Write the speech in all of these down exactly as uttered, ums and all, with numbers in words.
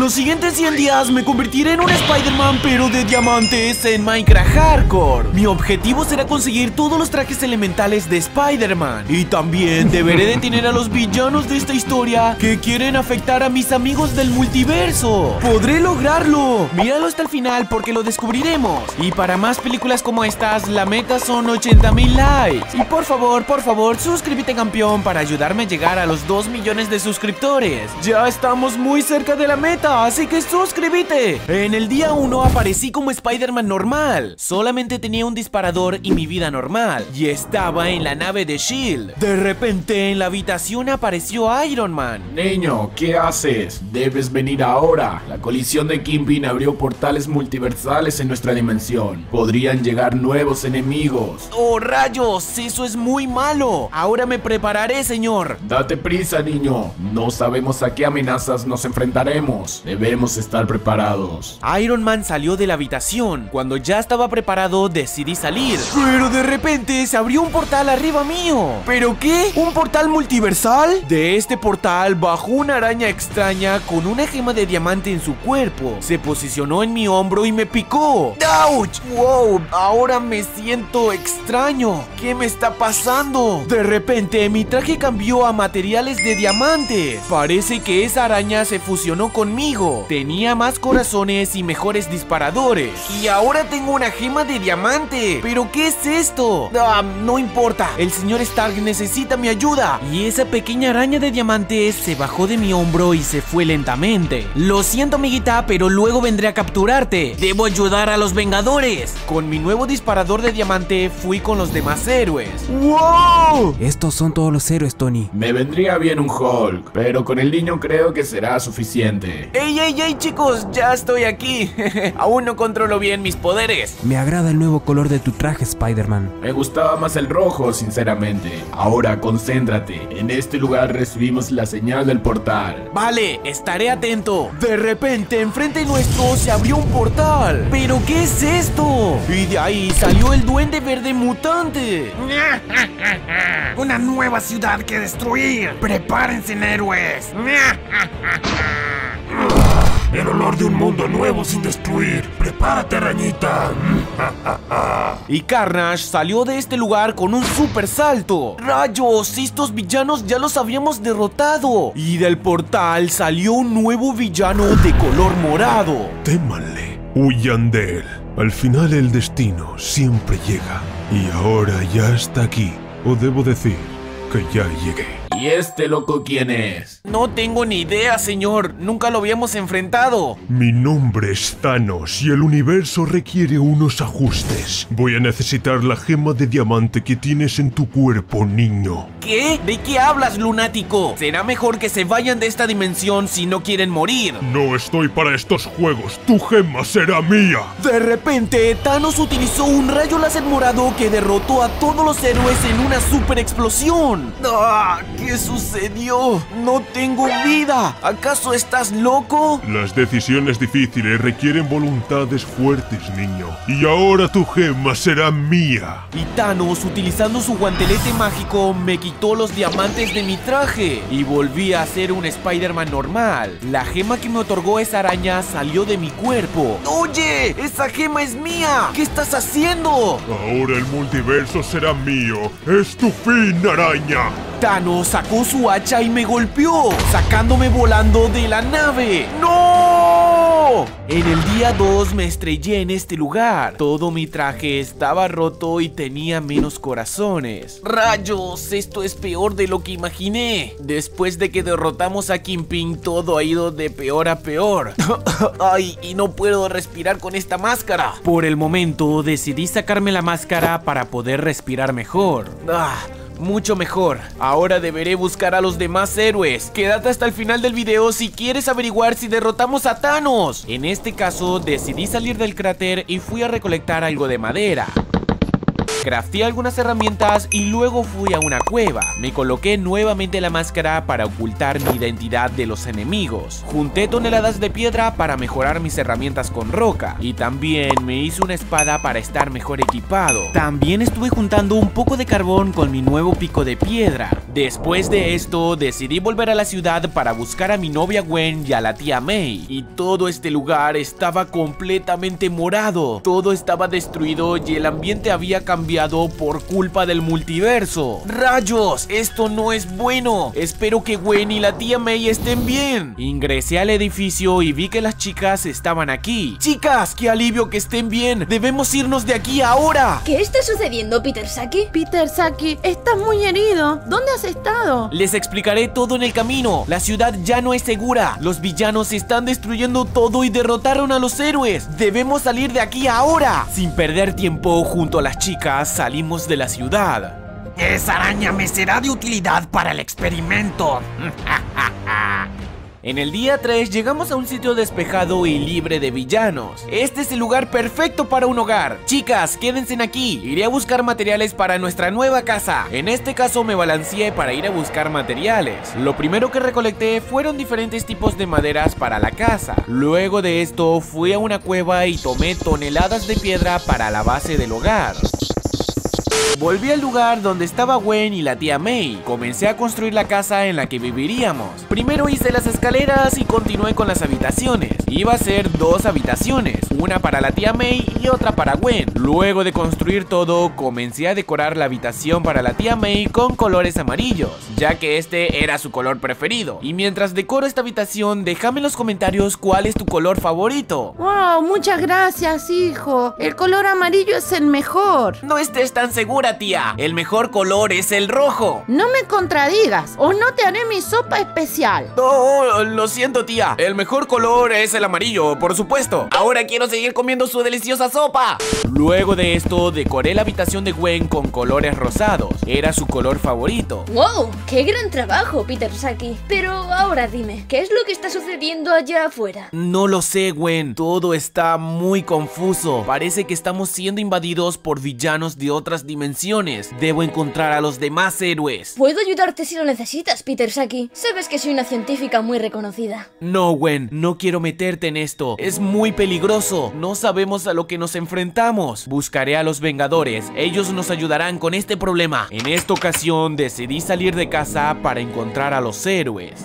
los siguientes cien días me convertiré en un Spider-Man pero de diamantes en Minecraft Hardcore. Mi objetivo será conseguir todos los trajes elementales de Spider-Man. Y también deberé detener a los villanos de esta historia que quieren afectar a mis amigos del multiverso. ¡Podré lograrlo! Míralo hasta el final porque lo descubriremos. Y para más películas como estas, la meta son ochenta mil likes. Y por favor, por favor, suscríbete, campeón, para ayudarme a llegar a los dos millones de suscriptores. Ya estamos muy cerca de la meta, así que suscríbete. En el día uno aparecí como Spider-Man normal. Solamente tenía un disparador y mi vida normal. Y estaba en la nave de Shield. De repente en la habitación apareció Iron Man. Niño, ¿qué haces? Debes venir ahora. La colisión de Kingpin abrió portales multiversales en nuestra dimensión. Podrían llegar nuevos enemigos. ¡Oh, rayos! Eso es muy malo. Ahora me prepararé, señor. Date prisa, niño. No sabemos a qué amenazas nos enfrentaremos. Debemos estar preparados. Iron Man salió de la habitación. Cuando ya estaba preparado, decidí salir. Pero de repente se abrió un portal arriba mío. ¿Pero qué? ¿Un portal multiversal? De este portal bajó una araña extraña con una gema de diamante en su cuerpo. Se posicionó en mi hombro y me picó. ¡Ouch! ¡Wow! Ahora me siento extraño. ¿Qué me está pasando? De repente mi traje cambió a materiales de diamantes. Parece que esa araña se fusionó conmigo. Tenía más corazones y mejores disparadores. Y ahora tengo una gema de diamante. ¿Pero qué es esto? Ah, no importa. El señor Stark necesita mi ayuda. Y esa pequeña araña de diamantes se bajó de mi hombro y se fue lentamente. Lo siento, amiguita, pero luego vendré a capturarte. Debo ayudar a los Vengadores. Con mi nuevo disparador de diamante fui con los demás héroes. ¡Wow! Estos son todos los héroes, Tony. Me vendría bien un Hulk, pero con el niño creo que será suficiente. ¡Ey, ey, ey, chicos! Ya estoy aquí. Aún no controlo bien mis poderes. Me agrada el nuevo color de tu traje, Spider-Man. Me gustaba más el rojo, sinceramente. Ahora concéntrate. En este lugar recibimos la señal del portal. Vale, estaré atento. De repente, enfrente nuestro se abrió un portal. ¿Pero qué es esto? Y de ahí salió el Duende Verde mutante. Una nueva ciudad que destruir. Prepárense, héroes. El olor de un mundo nuevo sin destruir. Prepárate, arañita. Y Carnage salió de este lugar con un super salto. ¡Rayos! Estos villanos ya los habíamos derrotado. Y del portal salió un nuevo villano de color morado. Témanle, huyan de él. Al final el destino siempre llega. Y ahora ya está aquí. O debo decir que ya llegué. ¿Y este loco quién es? No tengo ni idea, señor. Nunca lo habíamos enfrentado. Mi nombre es Thanos y el universo requiere unos ajustes. Voy a necesitar la gema de diamante que tienes en tu cuerpo, niño. ¿Qué? ¿De qué hablas, lunático? Será mejor que se vayan de esta dimensión si no quieren morir. No estoy para estos juegos. Tu gema será mía. De repente, Thanos utilizó un rayo láser morado que derrotó a todos los héroes en una super explosión. ¡Ah! ¿Qué sucedió? No tengo vida. ¿Acaso estás loco? Las decisiones difíciles requieren voluntades fuertes, niño. Y ahora tu gema será mía. Y Thanos, utilizando su guantelete mágico, me quitó los diamantes de mi traje y volví a ser un Spider-Man normal. La gema que me otorgó esa araña salió de mi cuerpo. ¡Oye! ¡Esa gema es mía! ¿Qué estás haciendo? Ahora el multiverso será mío. ¡Es tu fin, araña! Thanos sacó su hacha y me golpeó, sacándome volando de la nave. ¡No! En el día dos me estrellé en este lugar. Todo mi traje estaba roto y tenía menos corazones. ¡Rayos! Esto es peor de lo que imaginé. Después de que derrotamos a Kingpin, todo ha ido de peor a peor. ¡Ay! Y no puedo respirar con esta máscara. Por el momento decidí sacarme la máscara para poder respirar mejor. ¡Ah! Mucho mejor. Ahora deberé buscar a los demás héroes. Quédate hasta el final del video si quieres averiguar si derrotamos a Thanos. En este caso, decidí salir del cráter y fui a recolectar algo de madera. Crafté algunas herramientas y luego fui a una cueva. Me coloqué nuevamente la máscara para ocultar mi identidad de los enemigos. Junté toneladas de piedra para mejorar mis herramientas con roca. Y también me hice una espada para estar mejor equipado. También estuve juntando un poco de carbón con mi nuevo pico de piedra. Después de esto, decidí volver a la ciudad para buscar a mi novia Gwen y a la tía May. Y todo este lugar estaba completamente morado. Todo estaba destruido y el ambiente había cambiado por culpa del multiverso. ¡Rayos! Esto no es bueno. Espero que Gwen y la tía May estén bien. Ingresé al edificio y vi que las chicas estaban aquí. Chicas, qué alivio que estén bien. Debemos irnos de aquí ahora. ¿Qué está sucediendo, Peter Saki? Peter Saki, estás muy herido. ¿Dónde has estado? Les explicaré todo en el camino. La ciudad ya no es segura. Los villanos están destruyendo todo y derrotaron a los héroes. Debemos salir de aquí ahora. Sin perder tiempo, junto a las chicas salimos de la ciudad. Esa araña me será de utilidad para el experimento. En el día tres llegamos a un sitio despejado y libre de villanos. Este es el lugar perfecto para un hogar. Chicas, quédense aquí. Iré a buscar materiales para nuestra nueva casa. En este caso me balanceé para ir a buscar materiales. Lo primero que recolecté fueron diferentes tipos de maderas para la casa. Luego de esto fui a una cueva y tomé toneladas de piedra para la base del hogar. Volví al lugar donde estaba Gwen y la tía May. Comencé a construir la casa en la que viviríamos. Primero hice las escaleras y continué con las habitaciones. Iba a ser dos habitaciones, una para la tía May y otra para Gwen. Luego de construir todo, comencé a decorar la habitación para la tía May con colores amarillos, ya que este era su color preferido. Y mientras decoro esta habitación, déjame en los comentarios cuál es tu color favorito. Wow, muchas gracias, hijo. El color amarillo es el mejor. No estés tan segura, tía. El mejor color es el rojo. No me contradigas, o no te haré mi sopa especial. No, lo siento, tía. El mejor color es el amarillo, por supuesto. Ahora quiero seguir comiendo su deliciosa sopa. Luego de esto, decoré la habitación de Gwen con colores rosados. Era su color favorito. ¡Wow! ¡Qué gran trabajo, Peter Saki! Pero ahora dime, ¿qué es lo que está sucediendo allá afuera? No lo sé, Gwen. Todo está muy confuso. Parece que estamos siendo invadidos por villanos de otras dimensiones. Debo encontrar a los demás héroes. Puedo ayudarte si lo necesitas, Peter Saki. Sabes que soy una científica muy reconocida. No, Gwen, no quiero meterte en esto. Es muy peligroso. No sabemos a lo que nos enfrentamos. Buscaré a los Vengadores. Ellos nos ayudarán con este problema. En esta ocasión decidí salir de casa para encontrar a los héroes.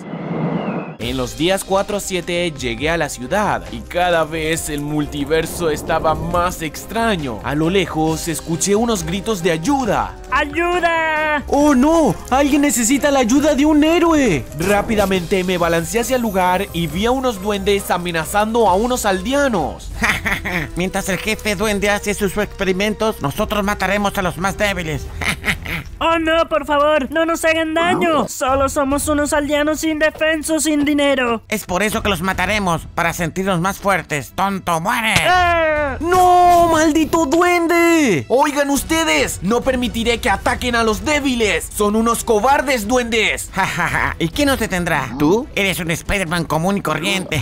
En los días cuatro a siete llegué a la ciudad y cada vez el multiverso estaba más extraño. A lo lejos escuché unos gritos de ayuda. ¡Ayuda! ¡Oh no! ¡Alguien necesita la ayuda de un héroe! Rápidamente me balanceé hacia el lugar y vi a unos duendes amenazando a unos aldeanos. Mientras el jefe duende hace sus experimentos, nosotros mataremos a los más débiles. ¡Oh no, por favor! ¡No nos hagan daño! Solo somos unos aldeanos indefensos sin dinero. Es por eso que los mataremos, para sentirnos más fuertes. ¡Tonto, muere! ¡Ah! ¡No, maldito duende! Oigan ustedes, no permitiré que ataquen a los débiles. Son unos cobardes duendes. ¿Y quién nos detendrá? ¿Tú? Eres un Spider-Man común y corriente.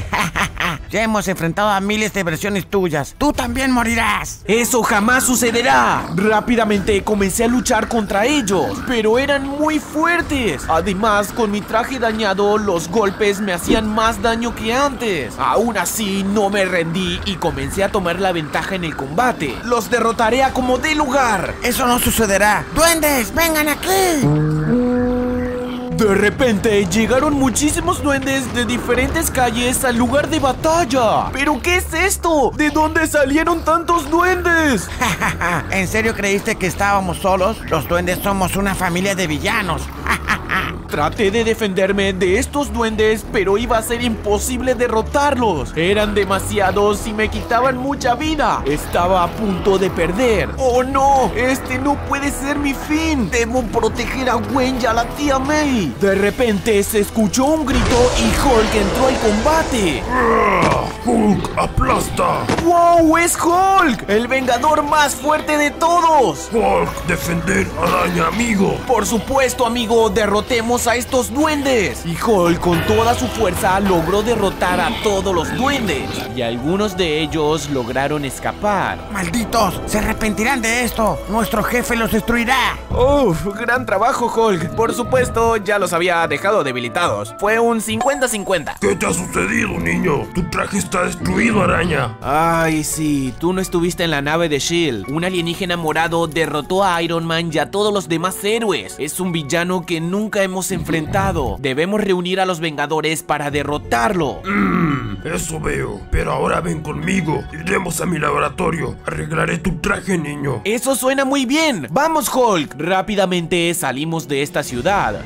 Ya hemos enfrentado a miles de versiones tuyas. ¡Tú también morirás! ¡Eso jamás sucederá! Rápidamente comencé a luchar contra ellos, pero eran muy fuertes. Además, con mi traje dañado, los golpes me hacían más daño que antes. Aún así, no me rendí y comencé a tomar la ventaja en el combate. ¡Los derrotaré a como dé lugar! ¡Eso no sucederá! ¡Duendes, vengan aquí! De repente llegaron muchísimos duendes de diferentes calles al lugar de batalla. ¿Pero qué es esto? ¿De dónde salieron tantos duendes? ¿En serio creíste que estábamos solos? Los duendes somos una familia de villanos. Traté de defenderme de estos duendes, pero iba a ser imposible derrotarlos. Eran demasiados y me quitaban mucha vida. Estaba a punto de perder. ¡Oh no! Este no puede ser mi fin. Debo proteger a Gwen y a la tía May. De repente se escuchó un grito y Hulk entró al combate. ¡Hulk, aplasta! ¡Wow! ¡Es Hulk! ¡El vengador más fuerte de todos! ¡Hulk, defender araña, amigo! Por supuesto, amigo, derrotemos ¡Derrotemos a estos duendes! Y Hulk con toda su fuerza logró derrotar a todos los duendes. Y algunos de ellos lograron escapar. ¡Malditos! ¡Se arrepentirán de esto! ¡Nuestro jefe los destruirá! ¡Uf! ¡Gran trabajo, Hulk! Por supuesto, ya los había dejado debilitados. Fue un cincuenta cincuenta. ¿Qué te ha sucedido, niño? Tu traje está destruido, araña. Ay, sí, tú no estuviste en la nave de Shield. Un alienígena morado derrotó a Iron Man y a todos los demás héroes. Es un villano que nunca hemos enfrentado. Debemos reunir a los Vengadores para derrotarlo. Mmm, eso veo. Pero ahora ven conmigo. Iremos a mi laboratorio. Arreglaré tu traje, niño. Eso suena muy bien. ¡Vamos, Hulk! Rápidamente salimos de esta ciudad.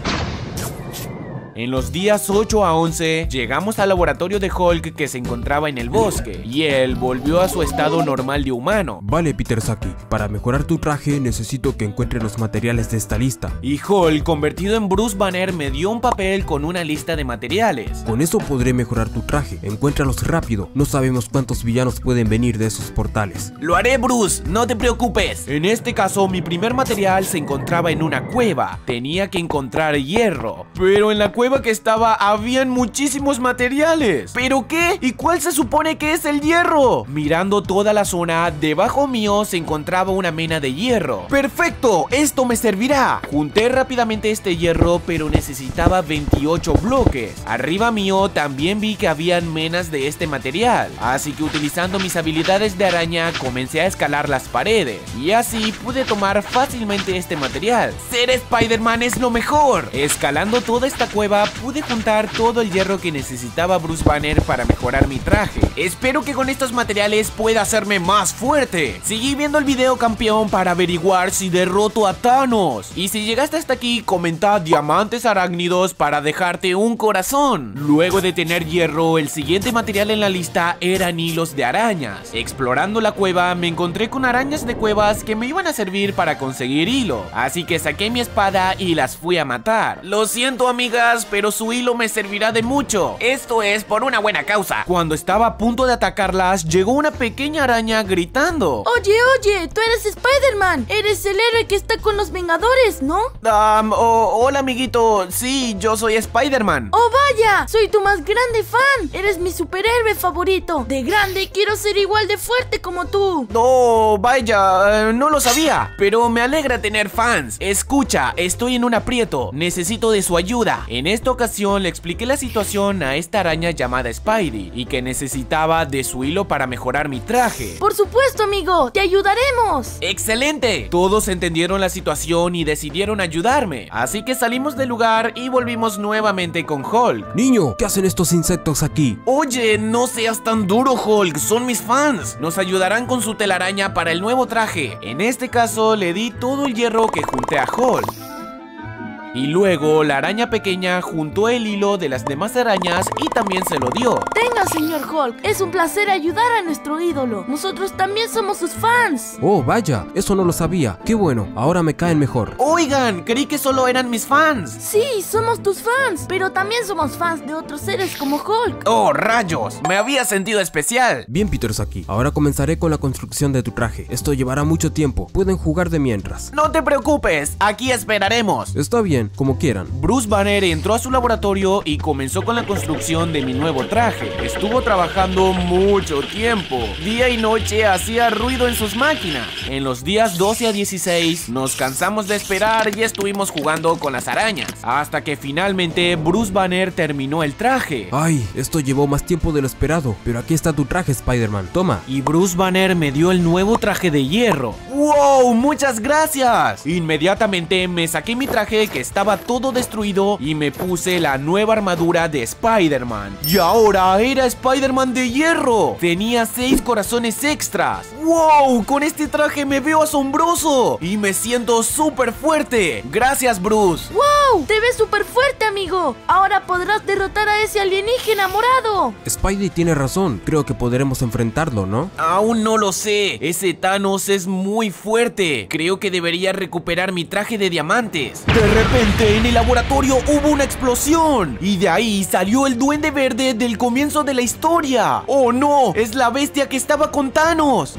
En los días ocho a once, llegamos al laboratorio de Hulk que se encontraba en el bosque, y él volvió a su estado normal de humano. Vale, Peter Saki, para mejorar tu traje necesito que encuentre los materiales de esta lista. Y Hulk, convertido en Bruce Banner, me dio un papel con una lista de materiales. Con eso podré mejorar tu traje, encuéntralos rápido, no sabemos cuántos villanos pueden venir de esos portales. Lo haré, Bruce, no te preocupes. En este caso, mi primer material se encontraba en una cueva. Tenía que encontrar hierro, pero en la cueva que estaba habían muchísimos materiales. ¿Pero qué? ¿Y cuál se supone que es el hierro? Mirando toda la zona, debajo mío se encontraba una mena de hierro. ¡Perfecto! ¡Esto me servirá! Junté rápidamente este hierro, pero necesitaba veintiocho bloques. Arriba mío también vi que habían menas de este material, así que utilizando mis habilidades de araña comencé a escalar las paredes, y así pude tomar fácilmente este material. ¡Ser Spider-Man es lo mejor! Escalando toda esta cueva pude juntar todo el hierro que necesitaba Bruce Banner para mejorar mi traje. Espero que con estos materiales pueda hacerme más fuerte. Seguí viendo el video, campeón, para averiguar si derroto a Thanos. Y si llegaste hasta aquí, comenta diamantes arácnidos para dejarte un corazón. Luego de tener hierro, el siguiente material en la lista eran hilos de arañas. Explorando la cueva, me encontré con arañas de cuevas que me iban a servir para conseguir hilo, así que saqué mi espada y las fui a matar. Lo siento, amigas, pero su hilo me servirá de mucho. Esto es por una buena causa. Cuando estaba a punto de atacarlas, llegó una pequeña araña gritando. Oye, oye, tú eres Spider-Man. Eres el héroe que está con los Vengadores, ¿no? Um, oh, hola, amiguito. Sí, yo soy Spider-Man. ¡Oh, vaya! Soy tu más grande fan. Eres mi superhéroe favorito. De grande quiero ser igual de fuerte como tú. No, vaya, uh, no lo sabía. Pero me alegra tener fans. Escucha, estoy en un aprieto. Necesito de su ayuda. En esta ocasión le expliqué la situación a esta araña llamada Spidey y que necesitaba de su hilo para mejorar mi traje. Por supuesto, amigo, te ayudaremos. ¡Excelente! Todos entendieron la situación y decidieron ayudarme, así que salimos del lugar y volvimos nuevamente con Hulk. Niño, ¿qué hacen estos insectos aquí? Oye, no seas tan duro, Hulk, son mis fans. Nos ayudarán con su telaraña para el nuevo traje. En este caso le di todo el hierro que junté a Hulk. Y luego la araña pequeña juntó el hilo de las demás arañas y también se lo dio. Tenga, señor Hulk, es un placer ayudar a nuestro ídolo. Nosotros también somos sus fans. Oh, vaya, eso no lo sabía. Qué bueno, ahora me caen mejor. Oigan, creí que solo eran mis fans. Sí, somos tus fans, pero también somos fans de otros seres como Hulk. Oh, rayos, me había sentido especial. Bien, Peter Saki, ahora comenzaré con la construcción de tu traje. Esto llevará mucho tiempo, pueden jugar de mientras. No te preocupes, aquí esperaremos. Está bien, como quieran. Bruce Banner entró a su laboratorio y comenzó con la construcción de mi nuevo traje. Estuvo trabajando mucho tiempo. Día y noche hacía ruido en sus máquinas. En los días doce a dieciséis nos cansamos de esperar y estuvimos jugando con las arañas, hasta que finalmente Bruce Banner terminó el traje. Ay, esto llevó más tiempo de lo esperado, pero aquí está tu traje, Spider-Man, toma. Y Bruce Banner me dio el nuevo traje de hierro. ¡Wow! ¡Muchas gracias! Inmediatamente me saqué mi traje que estaba todo destruido y me puse la nueva armadura de Spider-Man. Y ahora era Spider-Man de hierro. Tenía seis corazones extras. ¡Wow! Con este traje me veo asombroso y me siento súper fuerte. Gracias, Bruce. ¡Wow! Te ves súper fuerte, amigo. Ahora podrás derrotar a ese alienígena morado. Spidey tiene razón, creo que podremos enfrentarlo, ¿no? Aún no lo sé. Ese Thanos es muy fuerte. Creo que debería recuperar mi traje de diamantes. De repente, en el laboratorio hubo una explosión y de ahí salió el Duende Verde del comienzo de la historia. ¡Oh no! ¡Es la bestia que estaba con Thanos!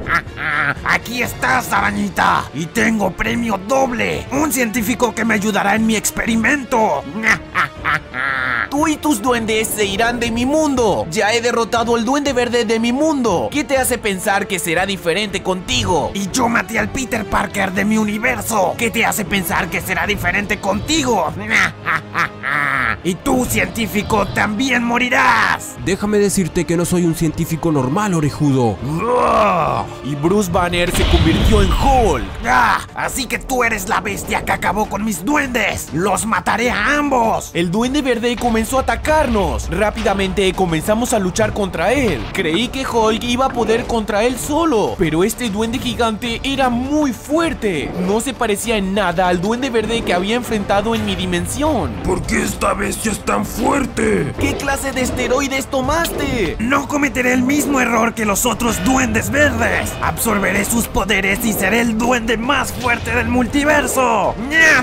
Aquí estás, arañita, y tengo premio doble. Un científico que me ayudará morirá en mi experimento. Tú y tus duendes se irán de mi mundo. Ya he derrotado al duende verde de mi mundo. ¿Qué te hace pensar que será diferente contigo? Y yo maté al Peter Parker de mi universo. ¿Qué te hace pensar que será diferente contigo? Y tú, científico, también morirás. Déjame decirte que no soy un científico normal, orejudo. Y Bruce Banner se convirtió en Hulk. Ah, así que tú eres la bestia que acabó con mis duendes. Los mataré a ambos. El duende verde comenzó a atacarnos. Rápidamente comenzamos a luchar contra él. Creí que Hulk iba a poder contra él solo, pero este duende gigante era muy fuerte. No se parecía en nada al duende verde que había enfrentado en mi dimensión. ¿Por qué esta bestia es tan fuerte? ¿Qué clase de esteroides tomaste? No cometeré el mismo error que los otros duendes verdes. Absorberé sus poderes y seré el duende más fuerte del multiverso.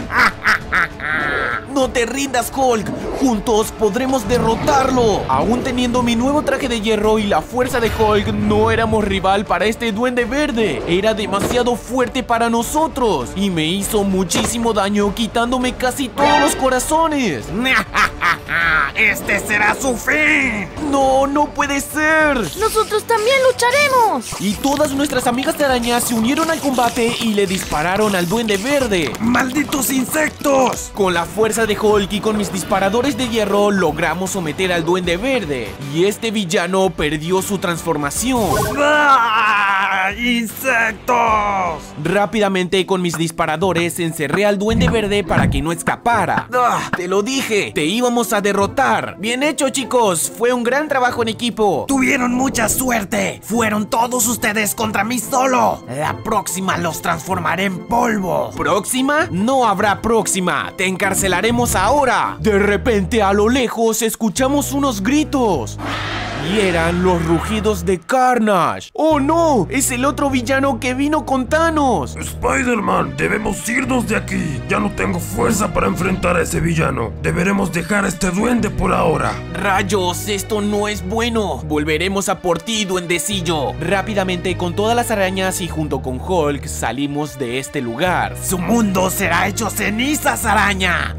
No te rindas, Hulk. Juntos podremos derrotarlo. Aún teniendo mi nuevo traje de hierro y la fuerza de Hulk, no éramos rival para este duende verde. Era demasiado fuerte para nosotros y me hizo muchísimo daño, quitándome casi todos los corazones. ¡Este será su fin! ¡No, no puede ser! ¡Nosotros también lucharemos! Y todas nuestras amigas de araña se unieron al combate y le dispararon al duende verde. ¡Malditos insectos! Con la fuerza de Hulk y con mis disparadores de hierro logramos someter al duende verde. Y este villano perdió su transformación. ¡Ah! ¡Insectos! Rápidamente con mis disparadores encerré al duende verde para que no escapara. ¡Ah! Te lo dije, te íbamos a derrotar. Bien hecho, chicos, fue un gran trabajo en equipo. Tuvieron mucha suerte. Fueron todos ustedes contra mí solo. La próxima los transformaré en polvo. ¿Próxima? No habrá próxima. Te encarcelaremos ahora. De repente a lo lejos escuchamos unos gritos. Y eran los rugidos de Carnage. ¡Oh no! ¡Es el otro villano que vino con Thanos! Spider-Man, debemos irnos de aquí. Ya no tengo fuerza para enfrentar a ese villano. Deberemos dejar a este duende por ahora. ¡Rayos! Esto no es bueno. Volveremos a por ti, duendecillo. Rápidamente con todas las arañas y junto con Hulk salimos de este lugar. Su mundo será hecho cenizas, araña.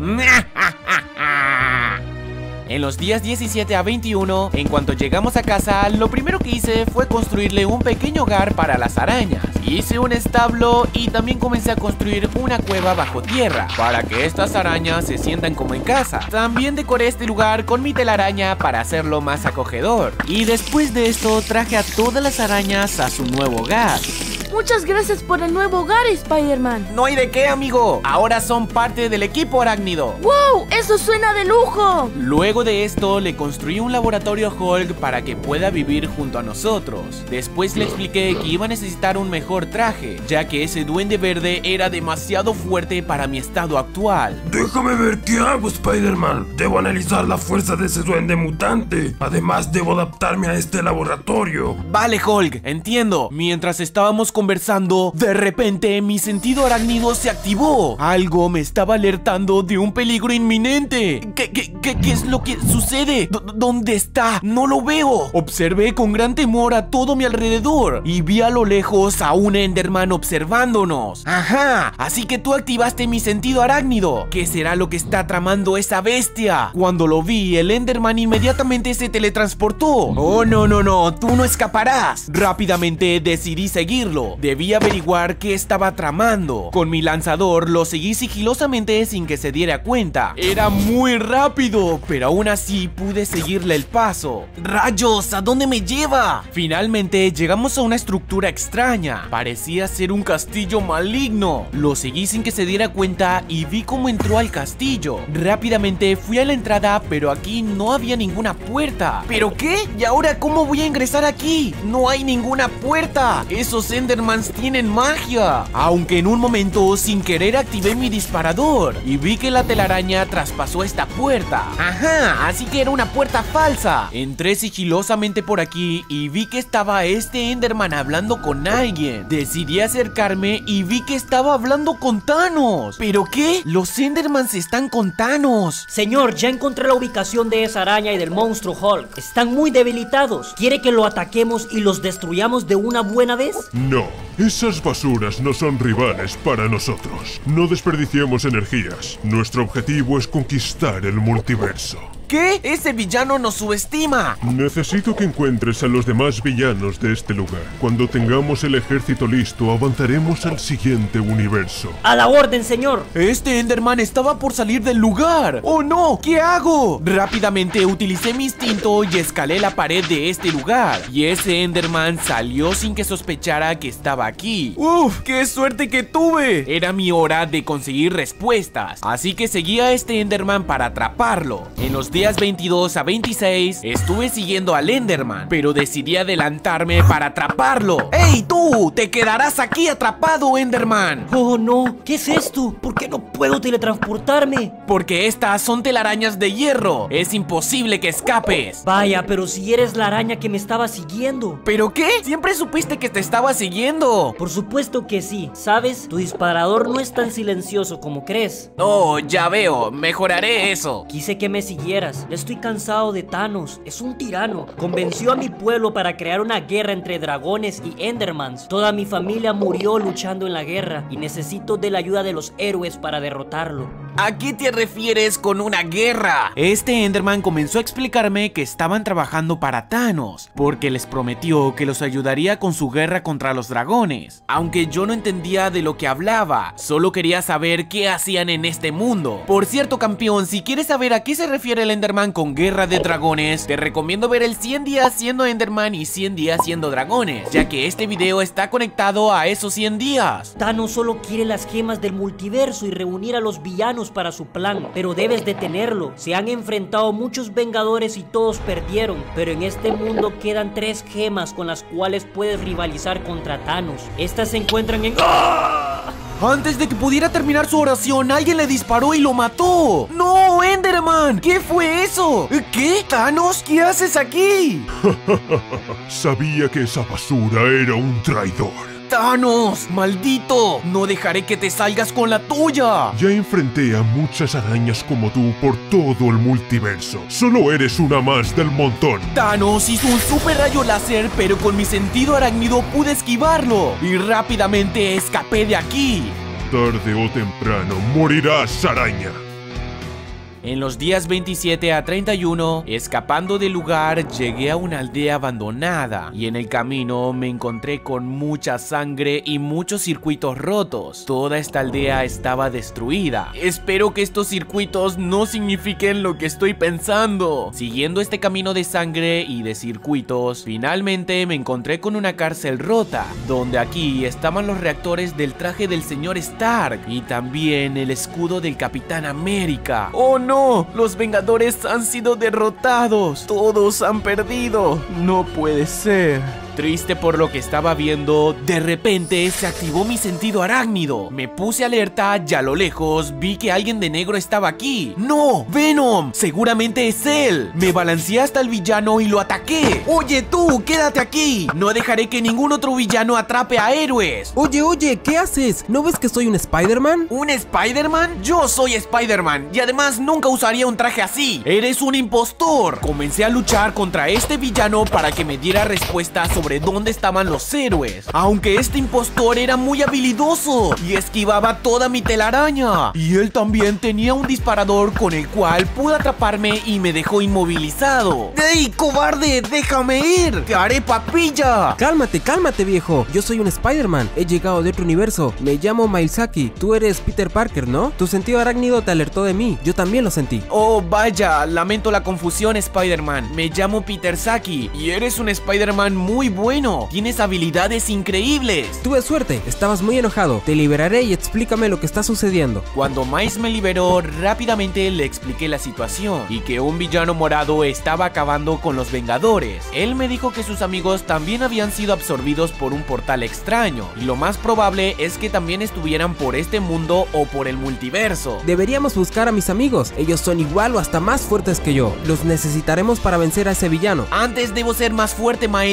En los días diecisiete a veintiuno, en cuanto llegamos a casa, lo primero que hice fue construirle un pequeño hogar para las arañas. Hice un establo y también comencé a construir una cueva bajo tierra, para que estas arañas se sientan como en casa. También decoré este lugar con mi telaraña para hacerlo más acogedor. Y después de esto, traje a todas las arañas a su nuevo hogar. Muchas gracias por el nuevo hogar, Spider-Man. No hay de qué, amigo. Ahora son parte del equipo arácnido. ¡Wow! ¡Eso suena de lujo! Luego de esto, le construí un laboratorio a Hulk para que pueda vivir junto a nosotros. Después le expliqué que iba a necesitar un mejor traje, ya que ese duende verde era demasiado fuerte para mi estado actual. Déjame ver qué hago, Spider-Man. Debo analizar la fuerza de ese duende mutante. Además, debo adaptarme a este laboratorio. Vale, Hulk, entiendo. Mientras estábamos conversando, de repente mi sentido arácnido se activó. Algo me estaba alertando de un peligro inminente. ¿Qué, qué, qué, qué es lo que sucede? D- ¿Dónde está? No lo veo. Observé con gran temor a todo mi alrededor y vi a lo lejos a un Enderman observándonos. Ajá, así que tú activaste mi sentido arácnido. ¿Qué será lo que está tramando esa bestia? Cuando lo vi, el Enderman inmediatamente se teletransportó. Oh, no, no, no, tú no escaparás. Rápidamente decidí seguirlo. Debí averiguar qué estaba tramando. Con mi lanzador lo seguí sigilosamente sin que se diera cuenta. Era muy rápido, pero aún así pude seguirle el paso. ¡Rayos! ¿A dónde me lleva? Finalmente llegamos a una estructura extraña. Parecía ser un castillo maligno. Lo seguí sin que se diera cuenta y vi cómo entró al castillo. Rápidamente fui a la entrada, pero aquí no había ninguna puerta. ¿Pero qué? ¿Y ahora cómo voy a ingresar aquí? No hay ninguna puerta. Esos Endermans tienen magia. Aunque en un momento sin querer activé mi disparador y vi que la telaraña traspasó esta puerta. Ajá, así que era una puerta falsa. Entré sigilosamente por aquí y vi que estaba este Enderman hablando con alguien. Decidí acercarme y vi que estaba hablando con Thanos. ¿Pero qué? Los Endermans están con Thanos. Señor, ya encontré la ubicación de esa araña y del monstruo Hulk. Están muy debilitados. ¿Quiere que lo ataquemos y los destruyamos de una buena vez? No, Esas basuras no son rivales para nosotros. No desperdiciemos energías. Nuestro objetivo es conquistar el multiverso. ¿Qué? Ese villano nos subestima. Necesito que encuentres a los demás villanos de este lugar. Cuando tengamos el ejército listo, avanzaremos al siguiente universo. ¡A la orden, señor! Este Enderman estaba por salir del lugar. ¡Oh no! ¿Qué hago? Rápidamente utilicé mi instinto y escalé la pared de este lugar. Y ese Enderman salió sin que sospechara que estaba aquí. ¡Uf! ¡Qué suerte que tuve! Era mi hora de conseguir respuestas. Así que seguí a este Enderman para atraparlo. En los días veintidós a veintiséis estuve siguiendo al Enderman, pero decidí adelantarme para atraparlo. ¡Ey, tú! ¡Te quedarás aquí atrapado, Enderman! ¡Oh, no! ¿Qué es esto? ¿Por qué no puedo teletransportarme? Porque estas son telarañas de hierro. Es imposible que escapes. Vaya, pero si eres la araña que me estaba siguiendo. ¿Pero qué? Siempre supiste que te estaba siguiendo. Por supuesto que sí. ¿Sabes? Tu disparador no es tan silencioso como crees. Oh, ya veo. Mejoraré eso. Quise que me siguieras. Ya estoy cansado de Thanos. Es un tirano. Convenció a mi pueblo para crear una guerra entre dragones y Endermans. Toda mi familia murió luchando en la guerra y necesito de la ayuda de los héroes para derrotarlo. ¿A qué te refieres con una guerra? Este Enderman comenzó a explicarme que estaban trabajando para Thanos, porque les prometió que los ayudaría con su guerra contra los dragones. Aunque yo no entendía de lo que hablaba, solo quería saber qué hacían en este mundo. Por cierto, campeón, si quieres saber a qué se refiere el Enderman con guerra de dragones, te recomiendo ver el cien días siendo Enderman y cien días siendo dragones, ya que este video está conectado a esos cien días. Thanos solo quiere las gemas del multiverso y reunir a los villanos para su plan, pero debes detenerlo. Se han enfrentado muchos vengadores y todos perdieron, pero en este mundo quedan tres gemas con las cuales puedes rivalizar contra Thanos. Estas se encuentran en... ¡Ah! Antes de que pudiera terminar su oración, alguien le disparó y lo mató. ¡No, Enderman! ¿Qué fue eso? ¿Qué? ¿Thanos? ¿Qué haces aquí? Sabía que esa basura era un traidor. ¡Thanos! ¡Maldito! No dejaré que te salgas con la tuya. Ya enfrenté a muchas arañas como tú por todo el multiverso. Solo eres una más del montón. Thanos hizo un super rayo láser, pero con mi sentido arácnido pude esquivarlo y rápidamente escapé de aquí. Tarde o temprano morirás, araña. En los días veintisiete a treinta y uno, escapando del lugar, llegué a una aldea abandonada y en el camino me encontré con mucha sangre y muchos circuitos rotos. Toda esta aldea estaba destruida. Espero que estos circuitos no signifiquen lo que estoy pensando. Siguiendo este camino de sangre y de circuitos, finalmente me encontré con una cárcel rota, donde aquí estaban los reactores del traje del señor Stark y también el escudo del Capitán América. ¡Oh, no! ¡No! ¡Los Vengadores han sido derrotados! ¡Todos han perdido! ¡No puede ser! Triste por lo que estaba viendo, de repente se activó mi sentido arácnido. Me puse alerta y a lo lejos vi que alguien de negro estaba aquí. ¡No! ¡Venom! ¡Seguramente es él! Me balanceé hasta el villano y lo ataqué. ¡Oye tú! ¡Quédate aquí! No dejaré que ningún otro villano atrape a héroes. Oye, oye, ¿qué haces? ¿No ves que soy un Spider-Man? ¿Un Spider-Man? Yo soy Spider-Man y además nunca usaría un traje así. ¡Eres un impostor! Comencé a luchar contra este villano para que me diera respuestas sobre dónde estaban los héroes, aunque este impostor era muy habilidoso y esquivaba toda mi telaraña, y él también tenía un disparador con el cual pudo atraparme y me dejó inmovilizado. ¡Ey, cobarde! ¡Déjame ir! ¡Te haré papilla! Cálmate, cálmate, viejo. Yo soy un Spider-Man. He llegado de otro universo. Me llamo Milesaki. Tú eres Peter Parker, ¿no? Tu sentido arácnido te alertó de mí. Yo también lo sentí. Oh, vaya. Lamento la confusión, Spider-Man. Me llamo Peter Saki y eres un Spider-Man muy bueno. Tienes habilidades increíbles. Tuve suerte. Estabas muy enojado. Te liberaré y explícame lo que está sucediendo. Cuando Miles me liberó, rápidamente le expliqué la situación y que un villano morado estaba acabando con los Vengadores. Él me dijo que sus amigos también habían sido absorbidos por un portal extraño y lo más probable es que también estuvieran por este mundo o por el multiverso. Deberíamos buscar a mis amigos. Ellos son igual o hasta más fuertes que yo. Los necesitaremos para vencer a ese villano. Antes debo ser más fuerte, Miles, para enfrentar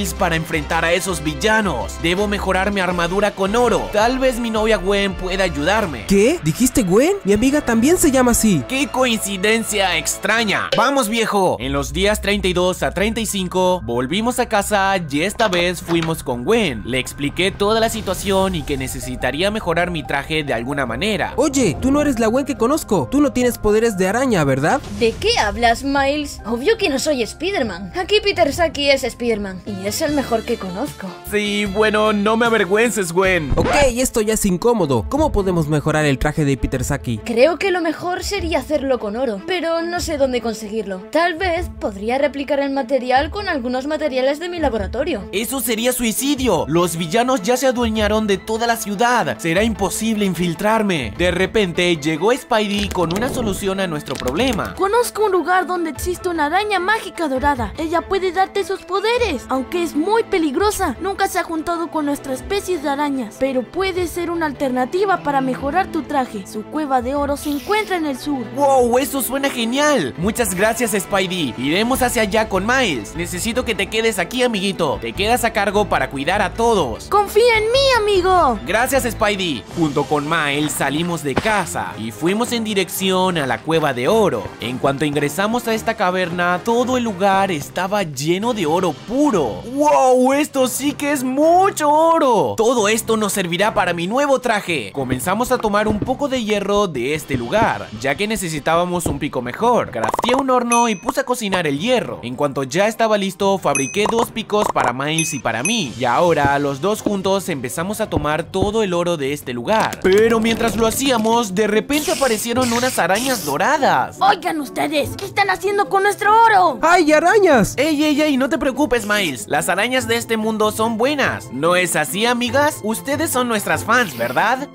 enfrentar a esos villanos. Debo mejorar mi armadura con oro. Tal vez mi novia Gwen pueda ayudarme. ¿Qué? ¿Dijiste Gwen? Mi amiga también se llama así. ¡Qué coincidencia extraña! ¡Vamos, viejo! En los días treinta y dos a treinta y cinco volvimos a casa y esta vez fuimos con Gwen. Le expliqué toda la situación y que necesitaría mejorar mi traje de alguna manera. Oye, tú no eres la Gwen que conozco. Tú no tienes poderes de araña, ¿verdad? ¿De qué hablas, Miles? Obvio que no soy Spider-Man. Aquí Peter Saki es Spider-Man y es el mejor que conozco. Sí, bueno, no me avergüences, Gwen. Ok, esto ya es incómodo. ¿Cómo podemos mejorar el traje de Peter Saki? Creo que lo mejor sería hacerlo con oro, pero no sé dónde conseguirlo. Tal vez podría replicar el material con algunos materiales de mi laboratorio. Eso sería suicidio. Los villanos ya se adueñaron de toda la ciudad. Será imposible infiltrarme. De repente llegó Spidey con una solución a nuestro problema. Conozco un lugar donde existe una araña mágica dorada. Ella puede darte sus poderes, aunque es muy peligrosa. Nunca se ha juntado con nuestra especie de arañas, pero puede ser una alternativa para mejorar tu traje. Su cueva de oro se encuentra en el sur. ¡Wow! Eso suena genial. Muchas gracias, Spidey. Iremos hacia allá con Miles. Necesito que te quedes aquí, amiguito. Te quedas a cargo para cuidar a todos. ¡Confía en mí, amigo! Gracias, Spidey. Junto con Miles salimos de casa y fuimos en dirección a la cueva de oro. En cuanto ingresamos a esta caverna, todo el lugar estaba lleno de oro puro. ¡Wow! Esto sí que es mucho oro. Todo esto nos servirá para mi nuevo traje. Comenzamos a tomar un poco de hierro de este lugar, ya que necesitábamos un pico mejor. Crafté un horno y puse a cocinar el hierro. En cuanto ya estaba listo, fabriqué dos picos para Miles y para mí. Y ahora los dos juntos empezamos a tomar todo el oro de este lugar. Pero mientras lo hacíamos, de repente aparecieron unas arañas doradas. Oigan ustedes, ¿qué están haciendo con nuestro oro? ¡Ay, arañas! ¡Ey, ey, ey! No te preocupes, Miles. Las arañas de este mundo son buenas. ¿No es así, amigas? Ustedes son nuestras fans, ¿verdad?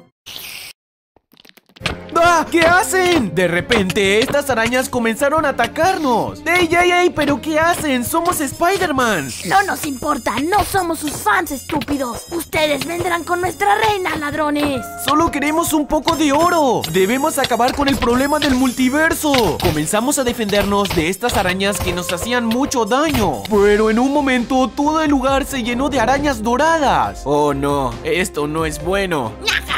¡Ah! ¿Qué hacen? De repente, estas arañas comenzaron a atacarnos. ¡Ey, ey, ey! ¿Pero qué hacen? ¡Somos Spider-Man! No nos importa, no somos sus fans, estúpidos. Ustedes vendrán con nuestra reina, ladrones. ¡Solo queremos un poco de oro! ¡Debemos acabar con el problema del multiverso! Comenzamos a defendernos de estas arañas que nos hacían mucho daño. Pero en un momento, todo el lugar se llenó de arañas doradas. ¡Oh, no! Esto no es bueno.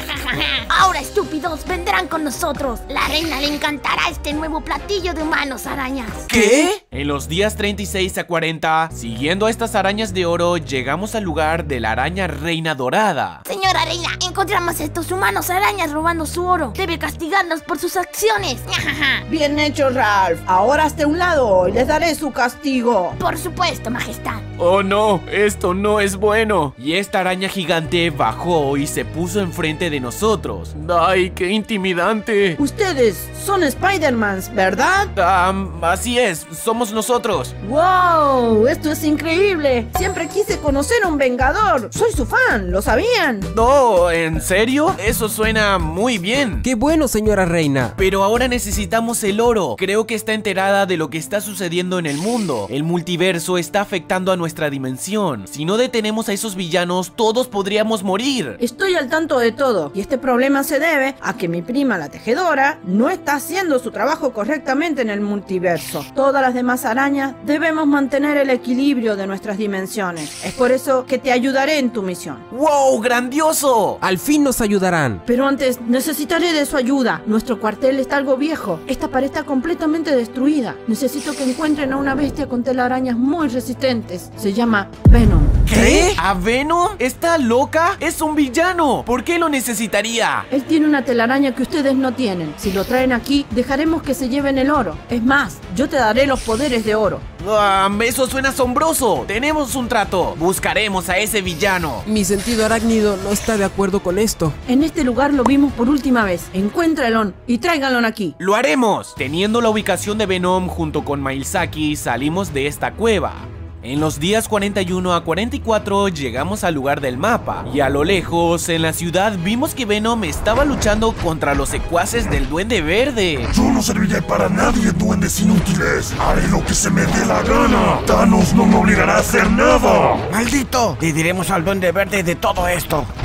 Ahora, estúpidos, vendrán con nosotros. La reina le encantará este nuevo platillo de humanos arañas. ¿Qué? En los días treinta y seis a cuarenta, siguiendo a estas arañas de oro, llegamos al lugar de la araña reina dorada. Señora reina, encontramos a estos humanos arañas robando su oro. Debe castigarnos por sus acciones. Bien hecho, Ralph. Ahora hazte a un lado y les daré su castigo. Por supuesto, majestad. ¡Oh, no! Esto no es bueno. Y esta araña gigante bajó y se puso enfrente de nosotros. ¡Ay, qué intimidante! Ustedes son Spider-Mans, ¿verdad? Um, así es, somos nosotros. ¡Wow! Esto es increíble. Siempre quise conocer a un Vengador. Soy su fan, ¿lo sabían? No, ¿en serio? Eso suena muy bien. ¡Qué bueno, señora reina! Pero ahora necesitamos el oro. Creo que está enterada de lo que está sucediendo en el mundo. El multiverso está afectando a nuestra dimensión. Si no detenemos a esos villanos, todos podríamos morir. Estoy al tanto de todo. Y este problema se debe a que mi prima la tejedora no está haciendo su trabajo correctamente en el multiverso. Todas las demás arañas debemos mantener el equilibrio de nuestras dimensiones. Es por eso que te ayudaré en tu misión. ¡Wow! ¡Grandioso! Al fin nos ayudarán. Pero antes necesitaré de su ayuda. Nuestro cuartel está algo viejo. Esta pared está completamente destruida. Necesito que encuentren a una bestia con telarañas muy resistentes. Se llama Venom. ¿Qué? ¿A Venom? ¿Está loca? ¡Es un villano! ¿Por qué lo necesitaría? Él tiene una telaraña que ustedes no tienen. Si lo traen aquí, dejaremos que se lleven el oro. Es más, yo te daré los poderes de oro. Um, eso suena asombroso. Tenemos un trato. Buscaremos a ese villano. Mi sentido arácnido no está de acuerdo con esto. En este lugar lo vimos por última vez. Encuéntralo y tráiganlo aquí. ¡Lo haremos! Teniendo la ubicación de Venom junto con Miles Saki, salimos de esta cueva. En los días cuarenta y uno a cuarenta y cuatro llegamos al lugar del mapa y a lo lejos en la ciudad vimos que Venom estaba luchando contra los secuaces del Duende Verde. Yo no serviré para nadie, duendes inútiles. Haré lo que se me dé la gana. Thanos no me obligará a hacer nada. ¡Maldito! Le diremos al Duende Verde de todo esto.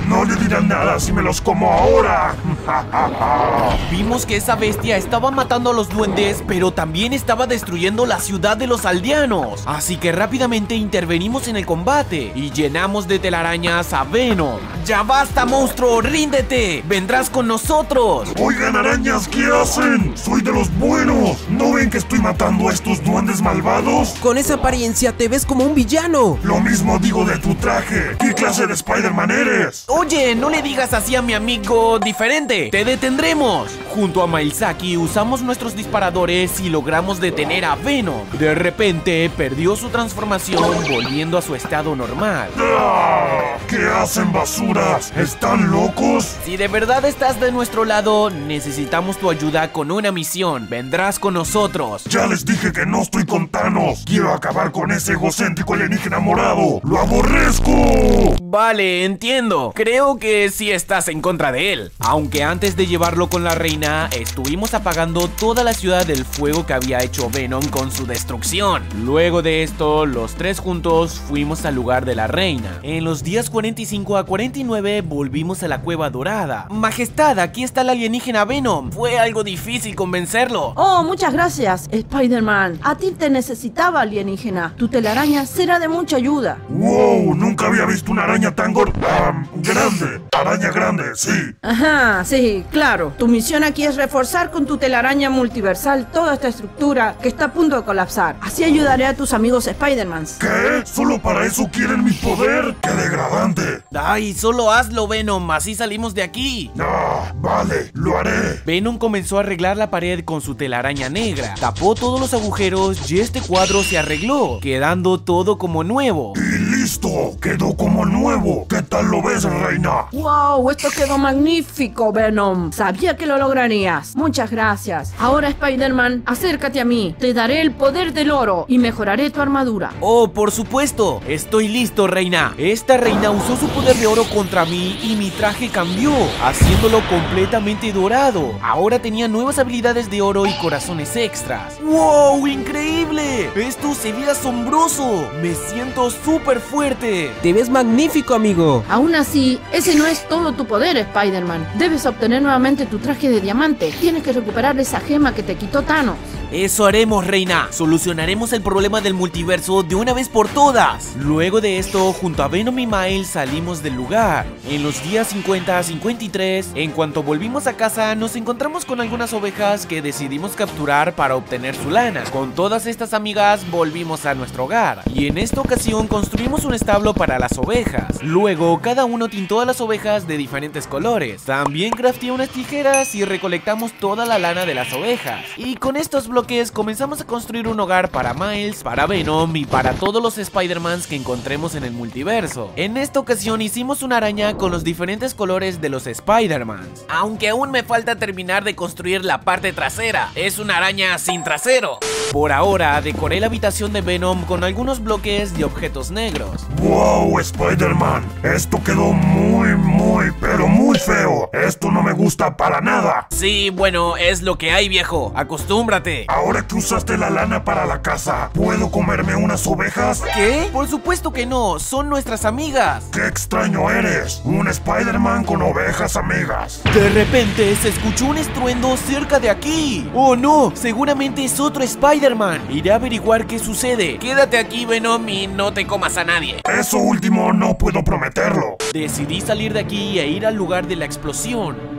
No le dirán nada si me los como ahora. Vimos que esa bestia estaba matando a los duendes, pero también estaba destruyendo la ciudad de los aldeanos. Así que rápidamente intervenimos en el combate y llenamos de telarañas a Venom. ¡Ya basta, monstruo! ¡Ríndete! ¡Vendrás con nosotros! Oigan, arañas, ¿qué hacen? Soy de los buenos. ¿No ven que estoy matando a estos duendes malvados? Con esa apariencia te ves como un villano. Lo mismo digo de tu traje. ¿Qué clase de Spider-Man eres? Oye, no le digas así a mi amigo diferente. ¡Te detendremos! Junto a Mailsaki usamos nuestros disparadores y logramos detener a Venom. De repente perdió su transformación, volviendo a su estado normal. ¡Ah! ¿Qué hacen, basuras? ¿Están locos? Si de verdad estás de nuestro lado, necesitamos tu ayuda con una misión. Vendrás con nosotros. Ya les dije que no estoy con Thanos. Quiero acabar con ese egocéntrico alienígena morado. ¡Lo aborrezco! Vale, entiendo. Creo que sí estás en contra de él. Aunque antes de llevarlo con la reina, estuvimos apagando toda la ciudad del fuego que había hecho Venom con su destrucción. Luego de esto, los tres juntos fuimos al lugar de la reina. En los días cuarenta y cinco a cuarenta y nueve volvimos a la cueva dorada. Majestad, aquí está el alienígena Venom. Fue algo difícil convencerlo. Oh, muchas gracias, Spider-Man. A ti te necesitaba, alienígena. Tu telaraña será de mucha ayuda. ¡Wow! Nunca había visto una araña tan gorda. Um, grande. Araña grande, sí. Ajá, sí, claro. Tu misión aquí es reforzar con tu telaraña multiversal toda esta estructura que está a punto de colapsar. Así ayudaré a tus amigos Spider-Mans. ¿Qué? ¿Solo para eso quieren mi poder? ¡Qué degradante! Ay, solo hazlo, Venom, así salimos de aquí. Ah, vale, lo haré. Venom comenzó a arreglar la pared con su telaraña negra. Tapó todos los agujeros y este cuadro se arregló, quedando todo como nuevo. ¡Y listo! ¡Quedó como nuevo! ¿Qué tal lo ves, reina? ¡Wow! Esto quedó magnífico, Venom. Sabía que lo lograrías. Muchas gracias. Ahora, Spider-Man, acércate a mí. Te daré el poder del oro y mejoraré tu armadura. Oh, por supuesto. Estoy listo, reina. Esta reina usó su poder de oro contra mí y mi traje cambió, haciéndolo completamente dorado. Ahora tenía nuevas habilidades de oro y corazones extras. ¡Wow! ¡Increíble! Esto se ve asombroso. Me siento súper fuerte. Te ves magnífico, amigo. Aún así, ese no es todo tu poder, Spider-Man. Debes obtener nuevamente tu traje de diamante. Tienes que recuperar esa gema que te quitó Thanos. Eso haremos, reina. Solucionaremos el problema del multiverso de una vez por todas. Luego de esto, junto a Venom y Miles salimos del lugar. En los días cincuenta a cincuenta y tres, en cuanto volvimos a casa, nos encontramos con algunas ovejas que decidimos capturar para obtener su lana. Con todas estas amigas volvimos a nuestro hogar y en esta ocasión construimos un establo para las ovejas. Luego, cada uno tintó a las ovejas de diferentes colores. También crafteé unas tijeras y recolectamos toda la lana de las ovejas. Y con estos bloques que comenzamos a construir un hogar para Miles, para Venom y para todos los Spider-Mans que encontremos en el multiverso. En esta ocasión hicimos una araña con los diferentes colores de los Spider-Mans. Aunque aún me falta terminar de construir la parte trasera. Es una araña sin trasero. Por ahora decoré la habitación de Venom con algunos bloques de objetos negros. ¡Wow, Spider-Man! Esto quedó muy, muy, pero muy feo. Esto no me gusta para nada. Sí, bueno, es lo que hay, viejo. Acostúmbrate. Ahora que usaste la lana para la casa, ¿puedo comerme unas ovejas? ¿Qué? Por supuesto que no, son nuestras amigas. ¡Qué extraño eres! Un Spider-Man con ovejas amigas. De repente se escuchó un estruendo cerca de aquí. ¡Oh no! Seguramente es otro Spider-Man. Iré a averiguar qué sucede. Quédate aquí, Venom, y no te comas a nadie. Eso último no puedo prometerlo. Decidí salir de aquí e ir al lugar de la explosión.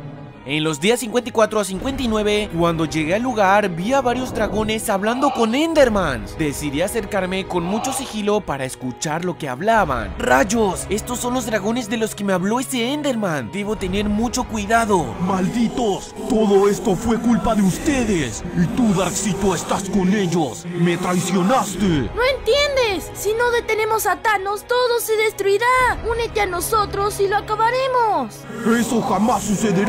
En los días cincuenta y cuatro a cincuenta y nueve, cuando llegué al lugar, vi a varios dragones hablando con Endermans. Decidí acercarme con mucho sigilo para escuchar lo que hablaban. ¡Rayos! Estos son los dragones de los que me habló ese Enderman. Debo tener mucho cuidado. ¡Malditos! Todo esto fue culpa de ustedes. Y tú, Darkcito, estás con ellos. ¡Me traicionaste! ¿No entiendes? Si no detenemos a Thanos, todo se destruirá. Únete a nosotros y lo acabaremos. ¡Eso jamás sucederá!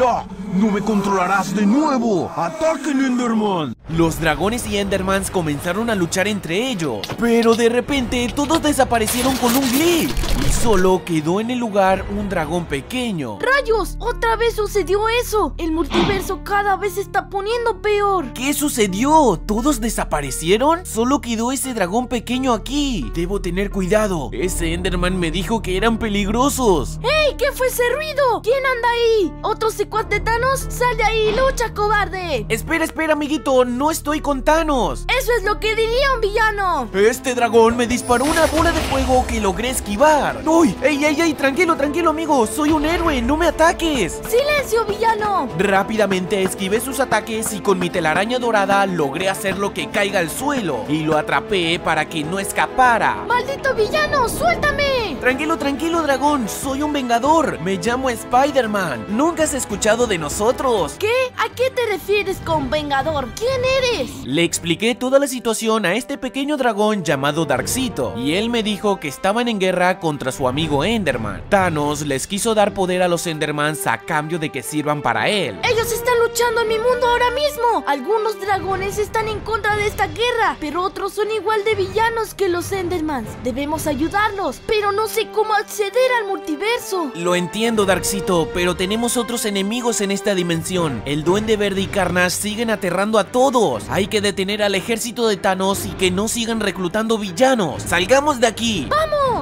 ¡No me controlarás de nuevo! ¡Ataquen, Enderman! Los dragones y Endermans comenzaron a luchar entre ellos, pero de repente todos desaparecieron con un glitch y solo quedó en el lugar un dragón pequeño. ¡Rayos! ¡Otra vez sucedió eso! El multiverso cada vez se está poniendo peor. ¿Qué sucedió? ¿Todos desaparecieron? Solo quedó ese dragón pequeño aquí. Debo tener cuidado. Ese Enderman me dijo que eran peligrosos. ¡Ey! ¿Qué fue ese ruido? ¿Quién anda ahí? ¿Otro secuaz de Thanos? ¡Sal de ahí, lucha, cobarde! Espera, espera, amiguito. No estoy con Thanos. Eso es lo que diría un villano. Este dragón me disparó una bola de fuego que logré esquivar. ¡Uy! ¡Ey, ey, ey! Tranquilo, tranquilo, amigo. Soy un héroe. No me ataques. ¡Silencio, villano! Rápidamente esquivé sus ataques y con mi telaraña dorada logré hacerlo que caiga al suelo y lo atrapé para que no escapara. ¡Maldito villano! ¡Suéltame! Tranquilo, tranquilo, dragón. Soy un vengador. Me llamo Spider-Man. ¿Nunca has escuchado de nosotros? ¿Qué? ¿A qué te refieres con vengador? ¿Quién eres? Le expliqué toda la situación a este pequeño dragón llamado Darkseid y él me dijo que estaban en guerra contra su amigo Enderman. Thanos les quiso dar poder a los Endermans a cambio de que sirvan para él. Ellos están luchando en mi mundo ahora mismo. Algunos dragones están en contra de esta guerra, pero otros son igual de villanos que los Endermans. Debemos ayudarlos, pero no sé cómo acceder al multiverso. Lo entiendo, Darkseid, pero tenemos otros enemigos en esta dimensión. El Duende Verde y Carnage siguen aterrando a todos. Hay que detener al ejército de Thanos y que no sigan reclutando villanos. ¡Salgamos de aquí! ¡Vamos!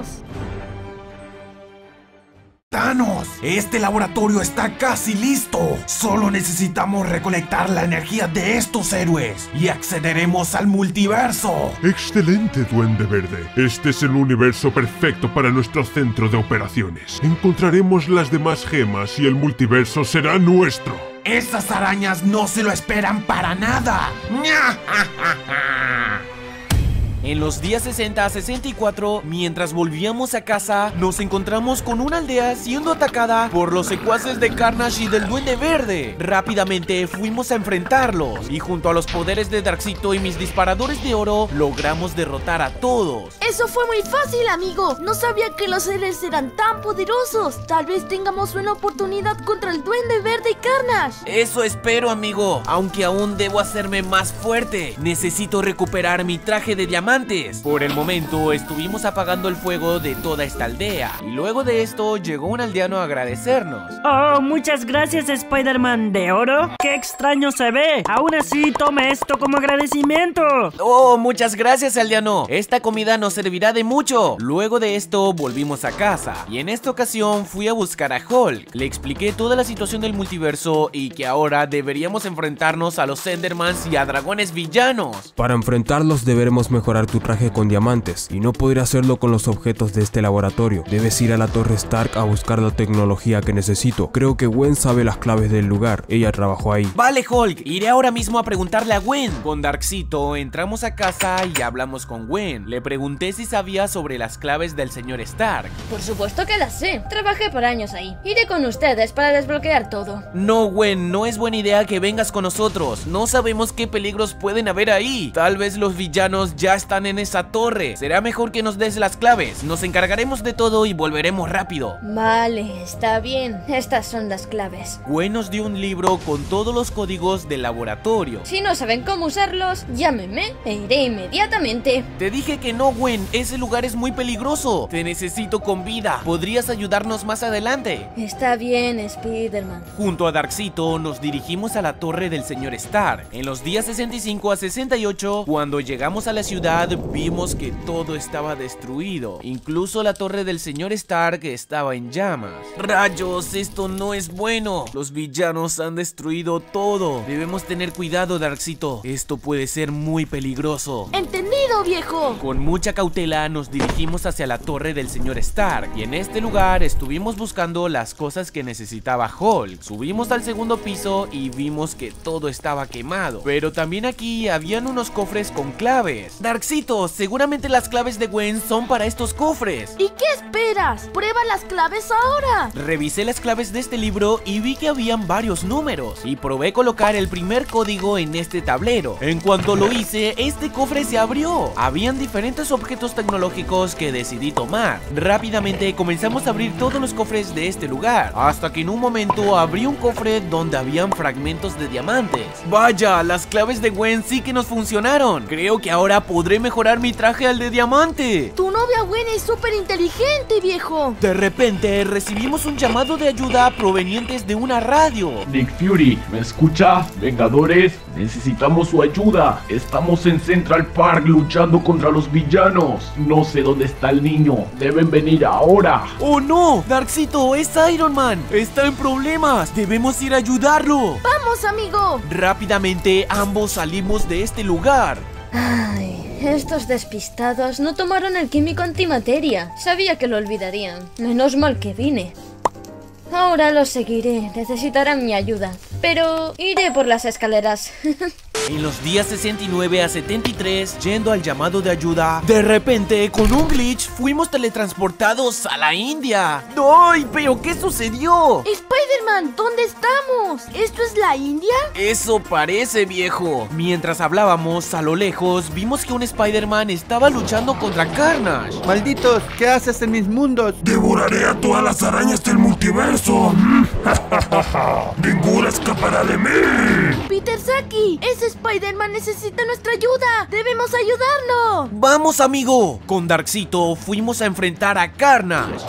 ¡Thanos! Este laboratorio está casi listo. Solo necesitamos recolectar la energía de estos héroes y accederemos al multiverso. Excelente, Duende Verde. Este es el universo perfecto para nuestro centro de operaciones. Encontraremos las demás gemas y el multiverso será nuestro. Esas arañas no se lo esperan para nada. En los días sesenta a sesenta y cuatro, mientras volvíamos a casa, nos encontramos con una aldea siendo atacada por los secuaces de Carnage y del Duende Verde. Rápidamente fuimos a enfrentarlos y junto a los poderes de Darkseid y mis disparadores de oro, logramos derrotar a todos. Eso fue muy fácil, amigo. No sabía que los héroes eran tan poderosos. Tal vez tengamos una oportunidad contra el Duende Verde y Carnage. Eso espero, amigo. Aunque aún debo hacerme más fuerte. Necesito recuperar mi traje de diamante. Por el momento estuvimos apagando el fuego de toda esta aldea y luego de esto llegó un aldeano a agradecernos. Oh, muchas gracias, Spider-Man de oro. ¡Qué extraño se ve! Aún así, tome esto como agradecimiento. Oh, muchas gracias, aldeano. Esta comida nos servirá de mucho. Luego de esto volvimos a casa y en esta ocasión fui a buscar a Hulk. Le expliqué toda la situación del multiverso y que ahora deberíamos enfrentarnos a los Endermans y a dragones villanos. Para enfrentarlos deberemos mejorar tu traje con diamantes y no podré hacerlo con los objetos de este laboratorio. Debes ir a la Torre Stark a buscar la tecnología que necesito. Creo que Gwen sabe las claves del lugar. Ella trabajó ahí. Vale, Hulk. Iré ahora mismo a preguntarle a Gwen. Con Darkseid entramos a casa y hablamos con Gwen. Le pregunté si sabía sobre las claves del señor Stark. Por supuesto que las sé. Trabajé por años ahí. Iré con ustedes para desbloquear todo. No, Gwen. No es buena idea que vengas con nosotros. No sabemos qué peligros pueden haber ahí. Tal vez los villanos ya están en esa torre. Será mejor que nos des las claves. Nos encargaremos de todo y volveremos rápido. Vale, está bien. Estas son las claves. Gwen nos dio un libro con todos los códigos del laboratorio. Si no saben cómo usarlos, llámenme e iré inmediatamente. Te dije que no, Gwen. Ese lugar es muy peligroso. Te necesito con vida. ¿Podrías ayudarnos más adelante? Está bien, Spider-Man. Junto a Darkseid nos dirigimos a la torre del señor Stark. En los días sesenta y cinco a sesenta y ocho, cuando llegamos a la ciudad, vimos que todo estaba destruido. Incluso la torre del señor Stark estaba en llamas. ¡Rayos! Esto no es bueno. Los villanos han destruido todo. Debemos tener cuidado, Darkseid. Esto puede ser muy peligroso. ¡Entendido, viejo! Con mucha cautela nos dirigimos hacia la torre del señor Stark. Y en este lugar estuvimos buscando las cosas que necesitaba Hulk. Subimos al segundo piso y vimos que todo estaba quemado. Pero también aquí habían unos cofres con claves. Darkseid, Darksito, seguramente las claves de Gwen son para estos cofres. ¿Y qué esperas? ¡Prueba las claves ahora! Revisé las claves de este libro y vi que habían varios números y probé colocar el primer código en este tablero. En cuanto lo hice, este cofre se abrió. Habían diferentes objetos tecnológicos que decidí tomar. Rápidamente comenzamos a abrir todos los cofres de este lugar, hasta que en un momento abrí un cofre donde habían fragmentos de diamantes. Vaya, las claves de Gwen sí que nos funcionaron. Creo que ahora podré mejorar mi traje al de diamante. Tu novia Gwen es súper inteligente, viejo. De repente recibimos un llamado de ayuda provenientes de una radio. Nick Fury, ¿me escucha? Vengadores, necesitamos su ayuda. Estamos en Central Park luchando contra los villanos. No sé dónde está el niño. Deben venir ahora. ¡Oh no! Darksito, es Iron Man. Está en problemas. Debemos ir a ayudarlo. ¡Vamos, amigo! Rápidamente ambos salimos de este lugar. Ay, estos despistados no tomaron el químico antimateria. Sabía que lo olvidarían. Menos mal que vine. Ahora los seguiré. Necesitarán mi ayuda. Pero iré por las escaleras. En los días sesenta y nueve a setenta y tres, yendo al llamado de ayuda, de repente, con un glitch, fuimos teletransportados a la India. ¡Ay! ¿Pero qué sucedió? Spider-Man, ¿dónde estamos? ¿Esto es la India? Eso parece, viejo. Mientras hablábamos, a lo lejos, vimos que un Spider-Man estaba luchando contra Carnage. Malditos, ¿qué haces en mis mundos? Devoraré a todas las arañas del multiverso. Ninguna escapará de mí. Peter Saki, ese Spider-Man necesita nuestra ayuda. Debemos ayudarlo. ¡Vamos, amigo! Con Darksito fuimos a enfrentar a Carnage.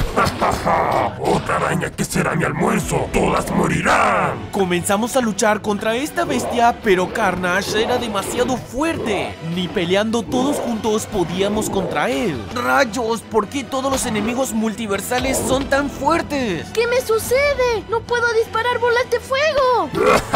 Otra araña que será mi almuerzo. Todas morirán. Comenzamos a luchar contra esta bestia, pero Carnage era demasiado fuerte. Ni peleando todos juntos podíamos contra él. ¡Rayos! ¿Por qué todos los enemigos multiversales son tan fuertes? ¿Qué me sucede? No puedo disparar bolas de fuego.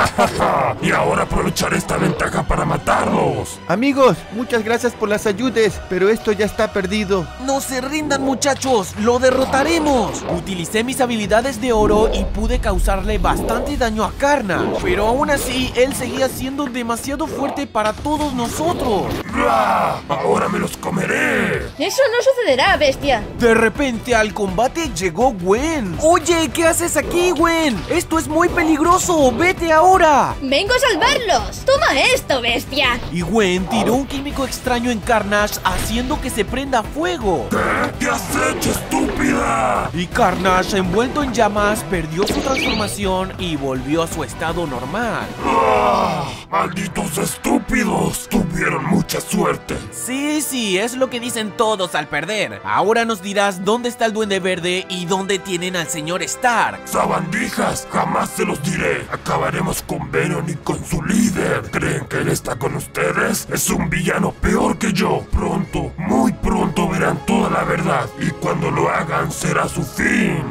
Y ahora aprovecharé esta ventaja para matarlos. Amigos, muchas gracias por las ayudas, pero esto ya está perdido. ¡No se rindan, muchachos! ¡Lo derrotaremos! Utilicé mis habilidades de oro y pude causarle bastante daño a Carnage, pero aún así, él seguía siendo demasiado fuerte para todos nosotros. ¡Ah! ¡Ahora me los comeré! Eso no sucederá, bestia. De repente al combate llegó Gwen. Oye, ¿qué haces aquí, Gwen? Esto es muy peligroso. ¡Vete ahora! ¡Vengo a salvarlos! ¡Toma esto, bestia! Y Gwen tiró un químico extraño en Carnage, haciendo que se prenda fuego. ¿Qué? ¿Qué has hecho, estúpida? Y Carnage, envuelto en llamas, perdió su transformación y volvió a su estado normal. ¡Ah! ¡Malditos estúpidos! Tuvieron mucha suerte. Sí, sí, es lo que dicen todos al perder. Ahora nos dirás dónde está el Duende Verde y dónde tienen al señor Stark. ¡Sabandijas! Jamás se los diré. Acabaremos con Venom y con su líder. ¿Creen que él está con ustedes? Es un villano peor que yo. Pronto, muy pronto verán toda la verdad. Y cuando lo hagan será su fin.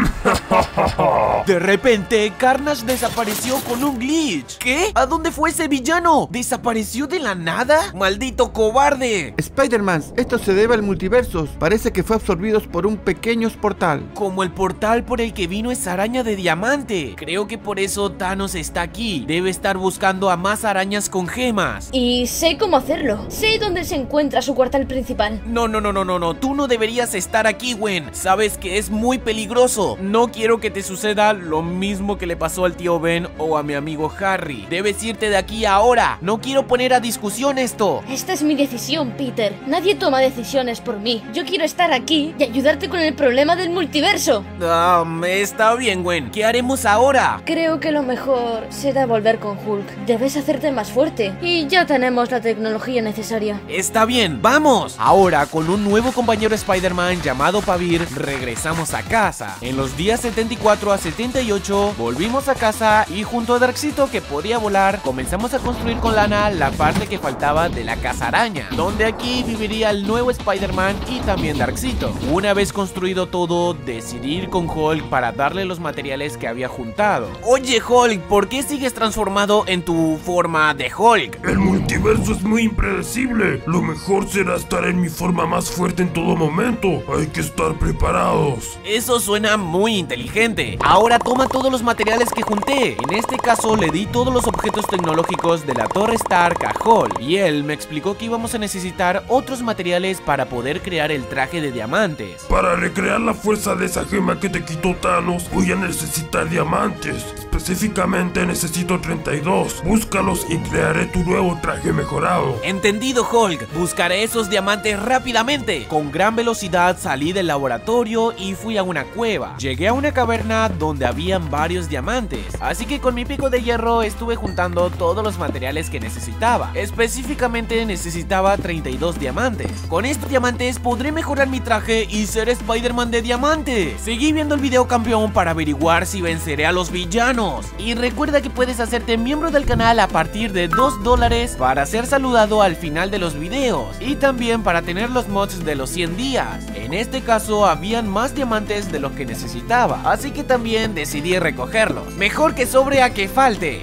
De repente, Carnage desapareció con un glitch. ¿Qué? ¿A dónde fue ese villano? ¿Desapareció de la nada? ¡Maldito cobarde! Spider-Man, esto se debe al multiverso. Parece que fue absorbido por un pequeño portal. Como el portal por el que vino esa araña de diamante. Creo que por eso Thanos está aquí. Debe estar buscando a más arañas con gemas. Y sé cómo hacerlo. Sé dónde se encuentra su cuartel principal. No, no, no, no, no, no. Tú no deberías estar aquí, Gwen. Sabes que es muy peligroso. No quiero que te suceda lo mismo que le pasó al tío Ben o a mi amigo Harry. Debes irte de aquí ahora. No quiero poner a discusión esto. Esta es mi decisión, Peter. Nadie toma decisiones por mí. Yo quiero estar aquí y ayudarte con el problema del multiverso. Ah, está bien, Gwen. ¿Qué haremos ahora? Creo que lo mejor será volver con Hulk. Debes hacerte más fuerte. Y ya tenemos la tecnología necesaria. Está bien, ¡vamos! Ahora, con un nuevo compañero Spider-Man llamado Pavir, regresamos a casa. En los días setenta y cuatro a setenta y ocho, volvimos a casa y junto a Darksito, que podía volar, comenzamos a construir con lana la parte que faltaba de la casa araña, donde aquí viviría el nuevo Spider-Man y también Darksito. Una vez construido todo, decidí ir con Hulk para darle los materiales que había juntado. Oye, Hulk, ¿por qué sigues transformado en tu forma de Hulk? El multiverso es muy impredecible. Lo mejor será estar en mi forma más fuerte en todo momento. Hay que estar preparados. diamantos. Eso suena muy inteligente. Ahora toma todos los materiales que junté. En este caso le di todos los objetos tecnológicos de la Torre Stark a Hulk, y él me explicó que íbamos a necesitar otros materiales para poder crear el traje de diamantes. Para recrear la fuerza de esa gema que te quitó Thanos, voy a necesitar diamantes. Específicamente necesito treinta y dos. Búscalos y crearé tu nuevo traje mejorado. Entendido, Hulk. Buscaré esos diamantes rápidamente. Con gran velocidad salí del laboratorio y fui a una cueva. Llegué a una caverna donde habían varios diamantes, así que con mi pico de hierro estuve juntando todos los materiales que necesitaba. Específicamente necesitaba treinta y dos diamantes. Con estos diamantes podré mejorar mi traje y ser Spider-Man de diamante. Seguí viendo el video, campeón, para averiguar si venceré a los villanos. Y recuerda que puedes hacerte miembro del canal a partir de dos dólares para ser saludado al final de los videos, y también para tener los mods de los cien días. En este caso habían más diamantes de los que necesitaba, así que también decidí recogerlos. Mejor que sobre a que falte.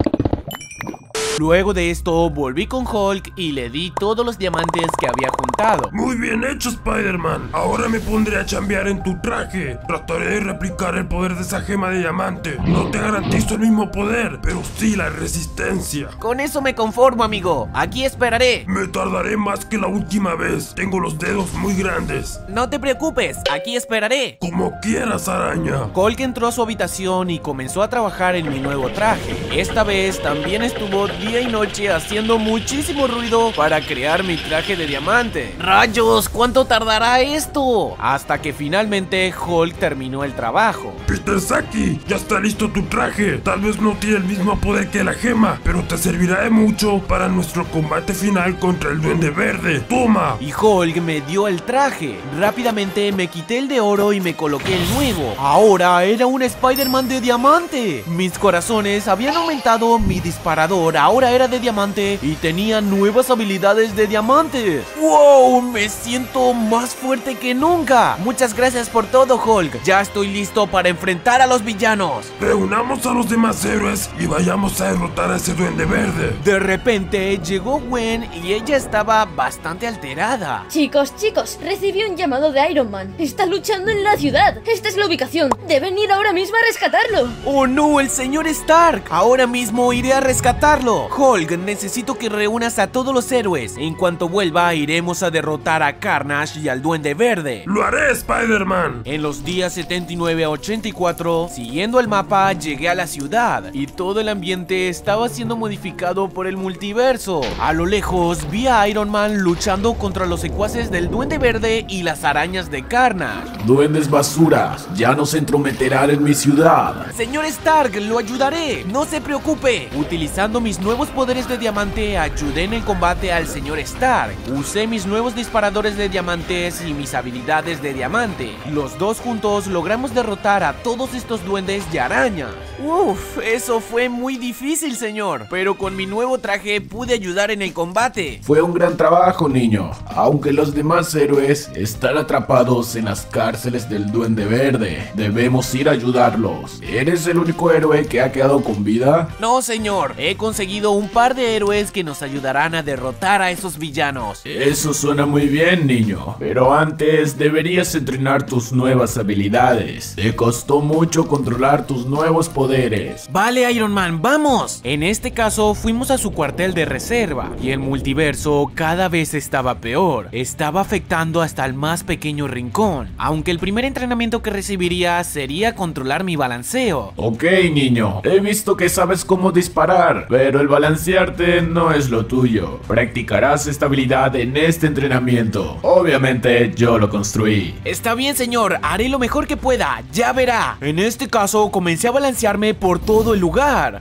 Luego de esto volví con Hulk y le di todos los diamantes que había juntado. Muy bien hecho, Spider-Man. Ahora me pondré a chambear en tu traje. Trataré de replicar el poder de esa gema de diamante. No te garantizo el mismo poder, pero sí la resistencia. Con eso me conformo, amigo. Aquí esperaré. Me tardaré más que la última vez. Tengo los dedos muy grandes. No te preocupes, aquí esperaré. Como quieras, araña. Hulk entró a su habitación y comenzó a trabajar en mi nuevo traje. Esta vez también estuvo día y noche haciendo muchísimo ruido para crear mi traje de diamante. ¡Rayos! ¿Cuánto tardará esto? Hasta que finalmente Hulk terminó el trabajo. Peter Saki, ya está listo tu traje. Tal vez no tiene el mismo poder que la gema, pero te servirá de mucho para nuestro combate final contra el Duende Verde. ¡Toma! Y Hulk me dio el traje. Rápidamente me quité el de oro y me coloqué el nuevo. Ahora era un Spider-Man de diamante. Mis corazones habían aumentado, mi disparador ahora era de diamante y tenía nuevas habilidades de diamante. ¡Wow! Me siento más fuerte que nunca. Muchas gracias por todo, Hulk. Ya estoy listo para enfrentar a los villanos. Reunamos a los demás héroes y vayamos a derrotar a ese Duende Verde. De repente llegó Gwen y ella estaba bastante alterada. Chicos, chicos, recibí un llamado de Iron Man. Está luchando en la ciudad. Esta es la ubicación. Deben ir ahora mismo a rescatarlo. ¡Oh no! ¡El señor Stark! Ahora mismo iré a rescatarlo. Hulk, necesito que reúnas a todos los héroes. En cuanto vuelva, iremos a derrotar a Carnage y al Duende Verde. ¡Lo haré, Spider-Man! En los días setenta y nueve a ochenta y cuatro, siguiendo el mapa, llegué a la ciudad y todo el ambiente estaba siendo modificado por el multiverso. A lo lejos, vi a Iron Man luchando contra los secuaces del Duende Verde y las arañas de Carnage. Duendes basuras, ya no se entrometerán en mi ciudad. Señor Stark, lo ayudaré, no se preocupe. Utilizando mis nuevos poderes de diamante, ayudé en el combate al señor Stark. Usé mis nuevos disparadores de diamantes y mis habilidades de diamante. Los dos juntos logramos derrotar a todos estos duendes y arañas. Uf, eso fue muy difícil, señor, pero con mi nuevo traje pude ayudar en el combate. Fue un gran trabajo, niño, aunque los demás héroes están atrapados en las cárceles del Duende Verde. Debemos ir a ayudarlos. ¿Eres el único héroe que ha quedado con vida? No, señor, he conseguido un par de héroes que nos ayudarán a derrotar a esos villanos. Eso suena muy bien, niño, pero antes deberías entrenar tus nuevas habilidades. Te costó mucho controlar tus nuevos poderes. Vale, Iron Man, vamos. En este caso fuimos a su cuartel de reserva y el multiverso cada vez estaba peor. Estaba afectando hasta el más pequeño rincón, aunque el primer entrenamiento que recibiría sería controlar mi balanceo. Ok, niño, he visto que sabes cómo disparar, pero el balancearte no es lo tuyo. Practicarás esta habilidad en este entrenamiento. Obviamente yo lo construí. Está bien, señor, haré lo mejor que pueda, ya verá. En este caso comencé a balancearme por todo el lugar.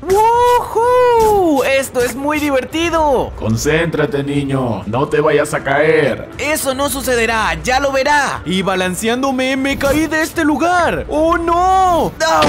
¡Woohoo! Esto es muy divertido. Concéntrate, niño, no te vayas a caer. Eso no sucederá, ya lo verá. Y balanceándome me caí de este lugar. ¡Oh no! ¡Ouch!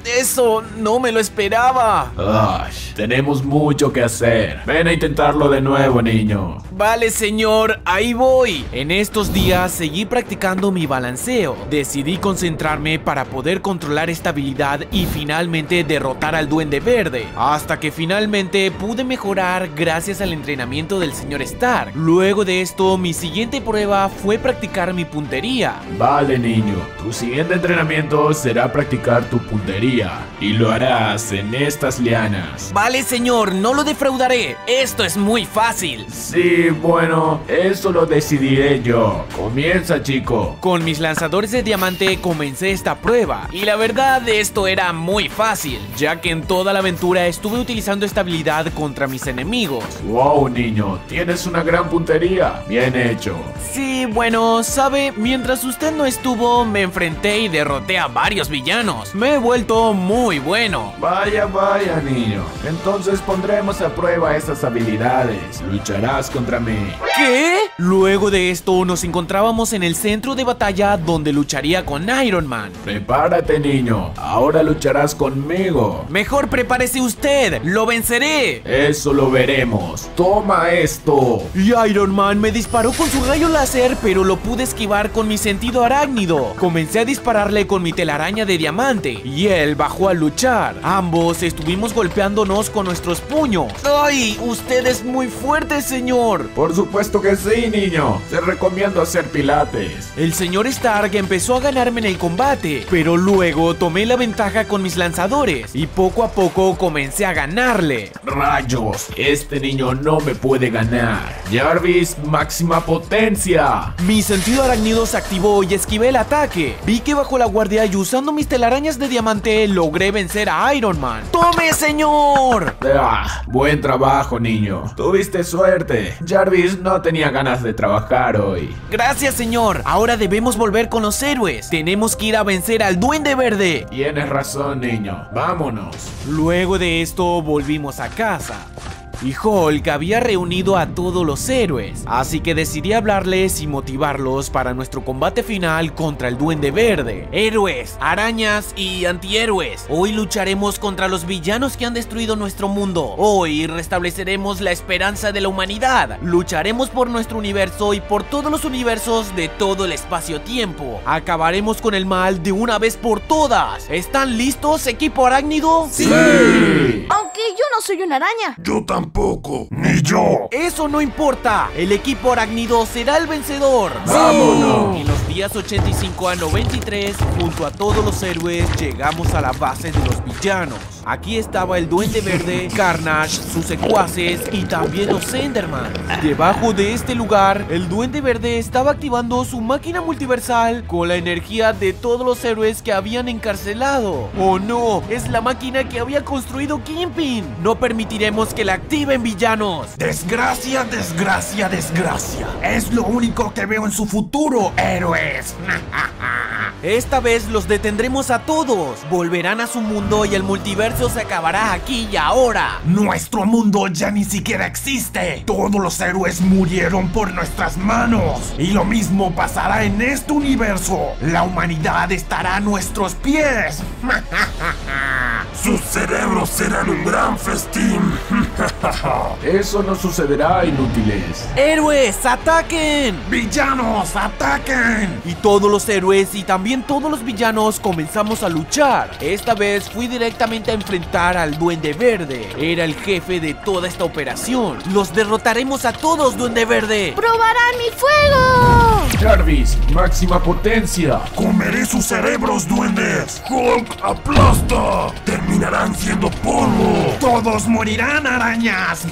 eso no me lo esperaba. Ay, tenemos mucho que hacer. Ven a intentarlo de nuevo, niño. Vale, señor, ahí voy. En estos días seguí practicando mi balanceo. Decidí concentrarme para poder controlar esta habilidad y finalmente derrotar al Duende Verde. Hasta que finalmente pude mejorar gracias al entrenamiento del señor Stark. Luego de esto, mi siguiente prueba fue practicar mi puntería. Vale, niño. Tu siguiente entrenamiento será practicar tu puntería. Y lo harás en estas lianas. Vale, señor, no lo defraudaré. Esto es muy fácil. Sí, bueno, eso lo decidiré yo. Comienza, chico. Con mis lanzadores de diamante comencé esta prueba. Y la verdad, esto era muy fácil, ya que en toda la aventura estuve utilizando esta habilidad contra mis enemigos. Wow, niño, tienes una gran puntería. Bien hecho. Sí, bueno, sabe, mientras usted no estuvo, me enfrenté y derroté a varios villanos. Me he vuelto muy bueno. Vaya, vaya, niño. Entonces pondremos a prueba esas habilidades. Lucharás contra mí. ¿Qué? Luego de esto nos encontrábamos en el centro de batalla donde lucharía con Iron Man. Prepárate, niño. Ahora lucharás conmigo. Mejor prepárese usted. ¡Lo venceré! Eso lo veremos. Toma esto. Y Iron Man me disparó con su rayo láser, pero lo pude esquivar con mi sentido arácnido. Comencé a dispararle con mi telaraña de diamante y él bajó a luchar. Ambos estuvimos golpeándonos con nuestros puños. ¡Ay! Usted es muy fuerte, señor. Por supuesto que sí, niño. Te recomiendo hacer pilates. El señor Stark empezó a ganarme en el combate, pero luego tomé la ventaja con mis lanzadores y poco a poco comencé a ganarle. ¡Rayos! Este niño no me puede ganar. Jarvis, máxima potencia. Mi sentido arácnido se activó y esquivé el ataque. Vi que bajó la guardia y usando mis telarañas de diamante logré vencer a Iron Man. ¡Tome, señor! Ah, buen trabajo, niño. Tuviste suerte. Jarvis no tenía ganas de trabajar hoy. Gracias, señor. Ahora debemos volver con los héroes. Tenemos que ir a vencer al Duende Verde. Tienes razón, niño. Vámonos. Luego de esto volvimos a casa. Y Hulk había reunido a todos los héroes, así que decidí hablarles y motivarlos para nuestro combate final contra el Duende Verde. Héroes, arañas y antihéroes, hoy lucharemos contra los villanos que han destruido nuestro mundo. Hoy restableceremos la esperanza de la humanidad. Lucharemos por nuestro universo y por todos los universos de todo el espacio-tiempo. Acabaremos con el mal de una vez por todas. ¿Están listos, equipo arácnido? ¡Sí! Aunque yo no soy una araña. Yo tampoco, ni yo. Eso no importa, el equipo arácnido será el vencedor. ¡Vámonos! En los días ochenta y cinco a noventa y tres, junto a todos los héroes, llegamos a la base de los villanos. Aquí estaba el Duende Verde, Carnage, sus secuaces y también los Enderman. Debajo de este lugar, el Duende Verde estaba activando su máquina multiversal con la energía de todos los héroes que habían encarcelado. ¡Oh no! Es la máquina que había construido Kingpin. No permitiremos que la activen, villanos. Desgracia, desgracia, desgracia. Es lo único que veo en su futuro, héroes. Esta vez los detendremos a todos. Volverán a su mundo y el multiverso se acabará aquí y ahora. Nuestro mundo ya ni siquiera existe. Todos los héroes murieron por nuestras manos. Y lo mismo pasará en este universo. La humanidad estará a nuestros pies. Sus cerebros serán un gran festín. Eso no sucederá, inútiles. ¡Héroes, ataquen! ¡Villanos, ataquen! Y todos los héroes y también todos los villanos comenzamos a luchar. Esta vez fui directamente a enfrentar al Duende Verde. Era el jefe de toda esta operación. ¡Los derrotaremos a todos, Duende Verde! ¡Probarán mi fuego! Jarvis, máxima potencia. Comeré sus cerebros, duendes. Hulk, aplasta. Terminarán siendo polvo. Todos morirán, arañas.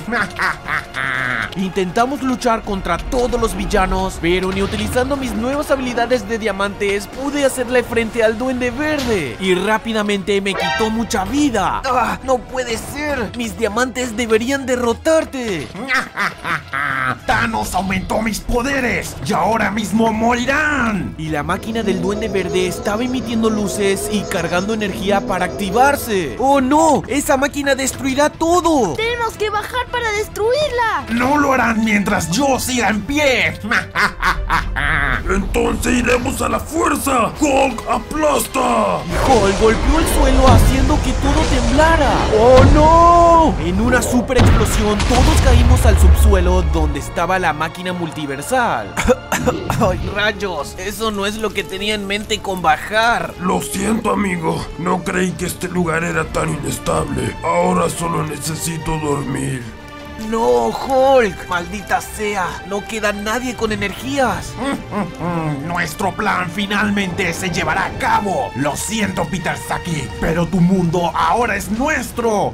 Intentamos luchar contra todos los villanos, pero ni utilizando mis nuevas habilidades de diamantes pude hacerle frente al Duende Verde. Y rápidamente me quitó mucha vida. ¡Ah! ¡No puede ser! ¡Mis diamantes deberían derrotarte! Thanos aumentó mis poderes y ahora mismo morirán. Y la máquina del Duende Verde estaba emitiendo luces y cargando energía para activarse. ¡Oh no! ¡Esa máquina destruirá todo! Tenemos que bajar para destruirla. No lo harán mientras yo siga en pie. Entonces iremos a la fuerza. Hulk, aplasta. Hulk golpeó el suelo haciendo que todo temblara. ¡Oh no! En una super explosión todos caímos al subsuelo donde estaba la máquina multiversal. ¡Ay, rayos! Eso no es lo que tenía en mente con bajar. Lo siento, amigo. No creí que este lugar era tan inestable. Ahora solo necesito dormir. No, Hulk, maldita sea, no queda nadie con energías. Nuestro plan finalmente se llevará a cabo. Lo siento, Peter Saki, pero tu mundo ahora es nuestro.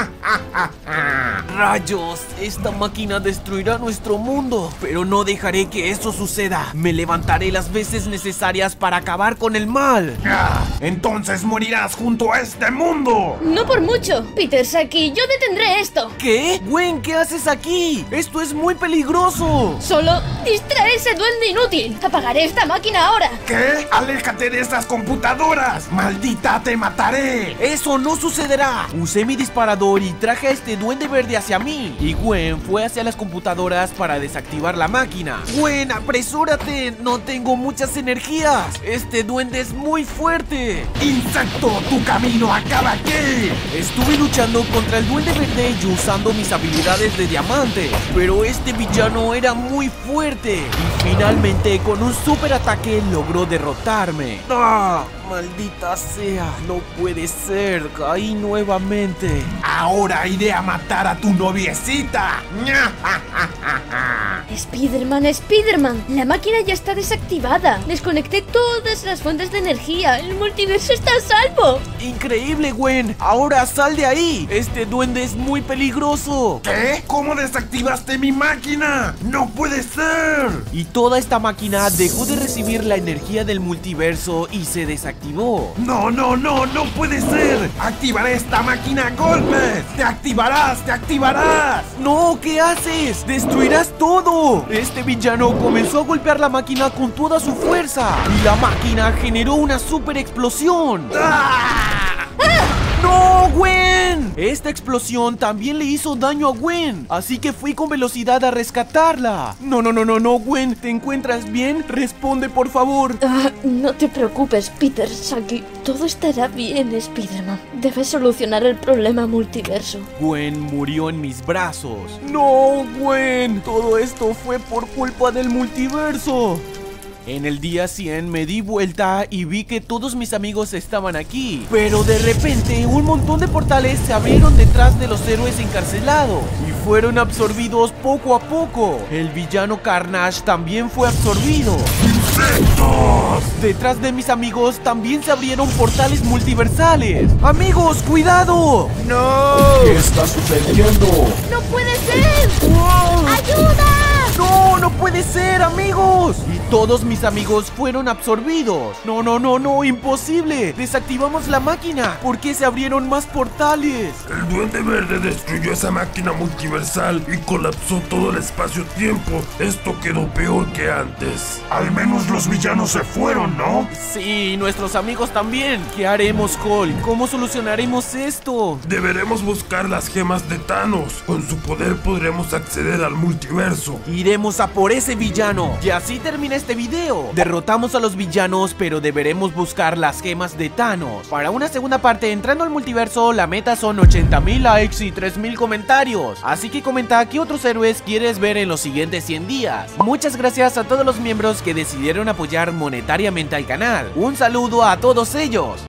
Rayos, esta máquina destruirá nuestro mundo, pero no dejaré que eso suceda. Me levantaré las veces necesarias para acabar con el mal. Entonces morirás junto a este mundo. No por mucho, Peter Saki, yo detendré esto. ¿Qué? Gwen, ¿qué haces aquí? Esto es muy peligroso. Solo distrae ese duende inútil. Apagaré esta máquina ahora. ¿Qué? Aléjate de estas computadoras. Maldita, te mataré. Eso no sucederá. Usé mi disparador y traje a este duende verde hacia mí. Y Gwen fue hacia las computadoras para desactivar la máquina. Gwen, apresúrate. No tengo muchas energías. Este duende es muy fuerte. Insecto, tu camino acaba aquí. Estuve luchando contra el duende verde y usando mis habilidades de diamante, pero este villano era muy fuerte y finalmente con un super ataque logró derrotarme. ¡Ah! Maldita sea, no puede ser, caí nuevamente. Ahora iré a matar a tu noviecita. Spiderman, Spiderman, la máquina ya está desactivada. Desconecté todas las fuentes de energía. El multiverso está a salvo. Increíble, Gwen. Ahora sal de ahí. Este duende es muy peligroso. ¿Qué? ¿Cómo desactivaste mi máquina? ¡No puede ser! Y toda esta máquina dejó de recibir la energía del multiverso y se desactivó. No, no, no, no puede ser. Activaré esta máquina a golpes. Te activarás, te activarás. No, ¿qué haces? Destruirás todo. Este villano comenzó a golpear la máquina con toda su fuerza y la máquina generó una super explosión. ¡Ah! ¡Ah! ¡No, Gwen! Esta explosión también le hizo daño a Gwen, así que fui con velocidad a rescatarla. No, no, no, no, no, Gwen, ¿te encuentras bien? Responde, por favor. Ah, no te preocupes, Peter Saki. Todo estará bien, Spiderman. Debes solucionar el problema multiverso. Gwen murió en mis brazos. No, Gwen, todo esto fue por culpa del multiverso. En el día cien me di vuelta y vi que todos mis amigos estaban aquí. Pero de repente un montón de portales se abrieron detrás de los héroes encarcelados y fueron absorbidos poco a poco. El villano Carnage también fue absorbido. ¡Insectos! Detrás de mis amigos también se abrieron portales multiversales. ¡Amigos, cuidado! ¡No! ¿Qué está sucediendo? ¡No puede ser! ¡Wow! ¡Ayuda! ¡No, no puede ser, amigos! Y todos mis amigos fueron absorbidos. No, no, no, no, imposible. Desactivamos la máquina. ¿Por qué se abrieron más portales? El Duende Verde destruyó esa máquina multiversal y colapsó todo el espacio-tiempo. Esto quedó peor que antes. Al menos los villanos se fueron, ¿no? Sí, nuestros amigos también. ¿Qué haremos, Hulk? ¿Cómo solucionaremos esto? Deberemos buscar las gemas de Thanos. Con su poder podremos acceder al multiverso. Iremos a por ese villano. Y así termina este video. Derrotamos a los villanos, pero deberemos buscar las gemas de Thanos. Para una segunda parte, entrando al multiverso, la meta son ochenta mil likes y tres mil comentarios. Así que comenta qué otros héroes quieres ver en los siguientes cien días. Muchas gracias a todos los miembros que decidieron apoyar monetariamente al canal. Un saludo a todos ellos.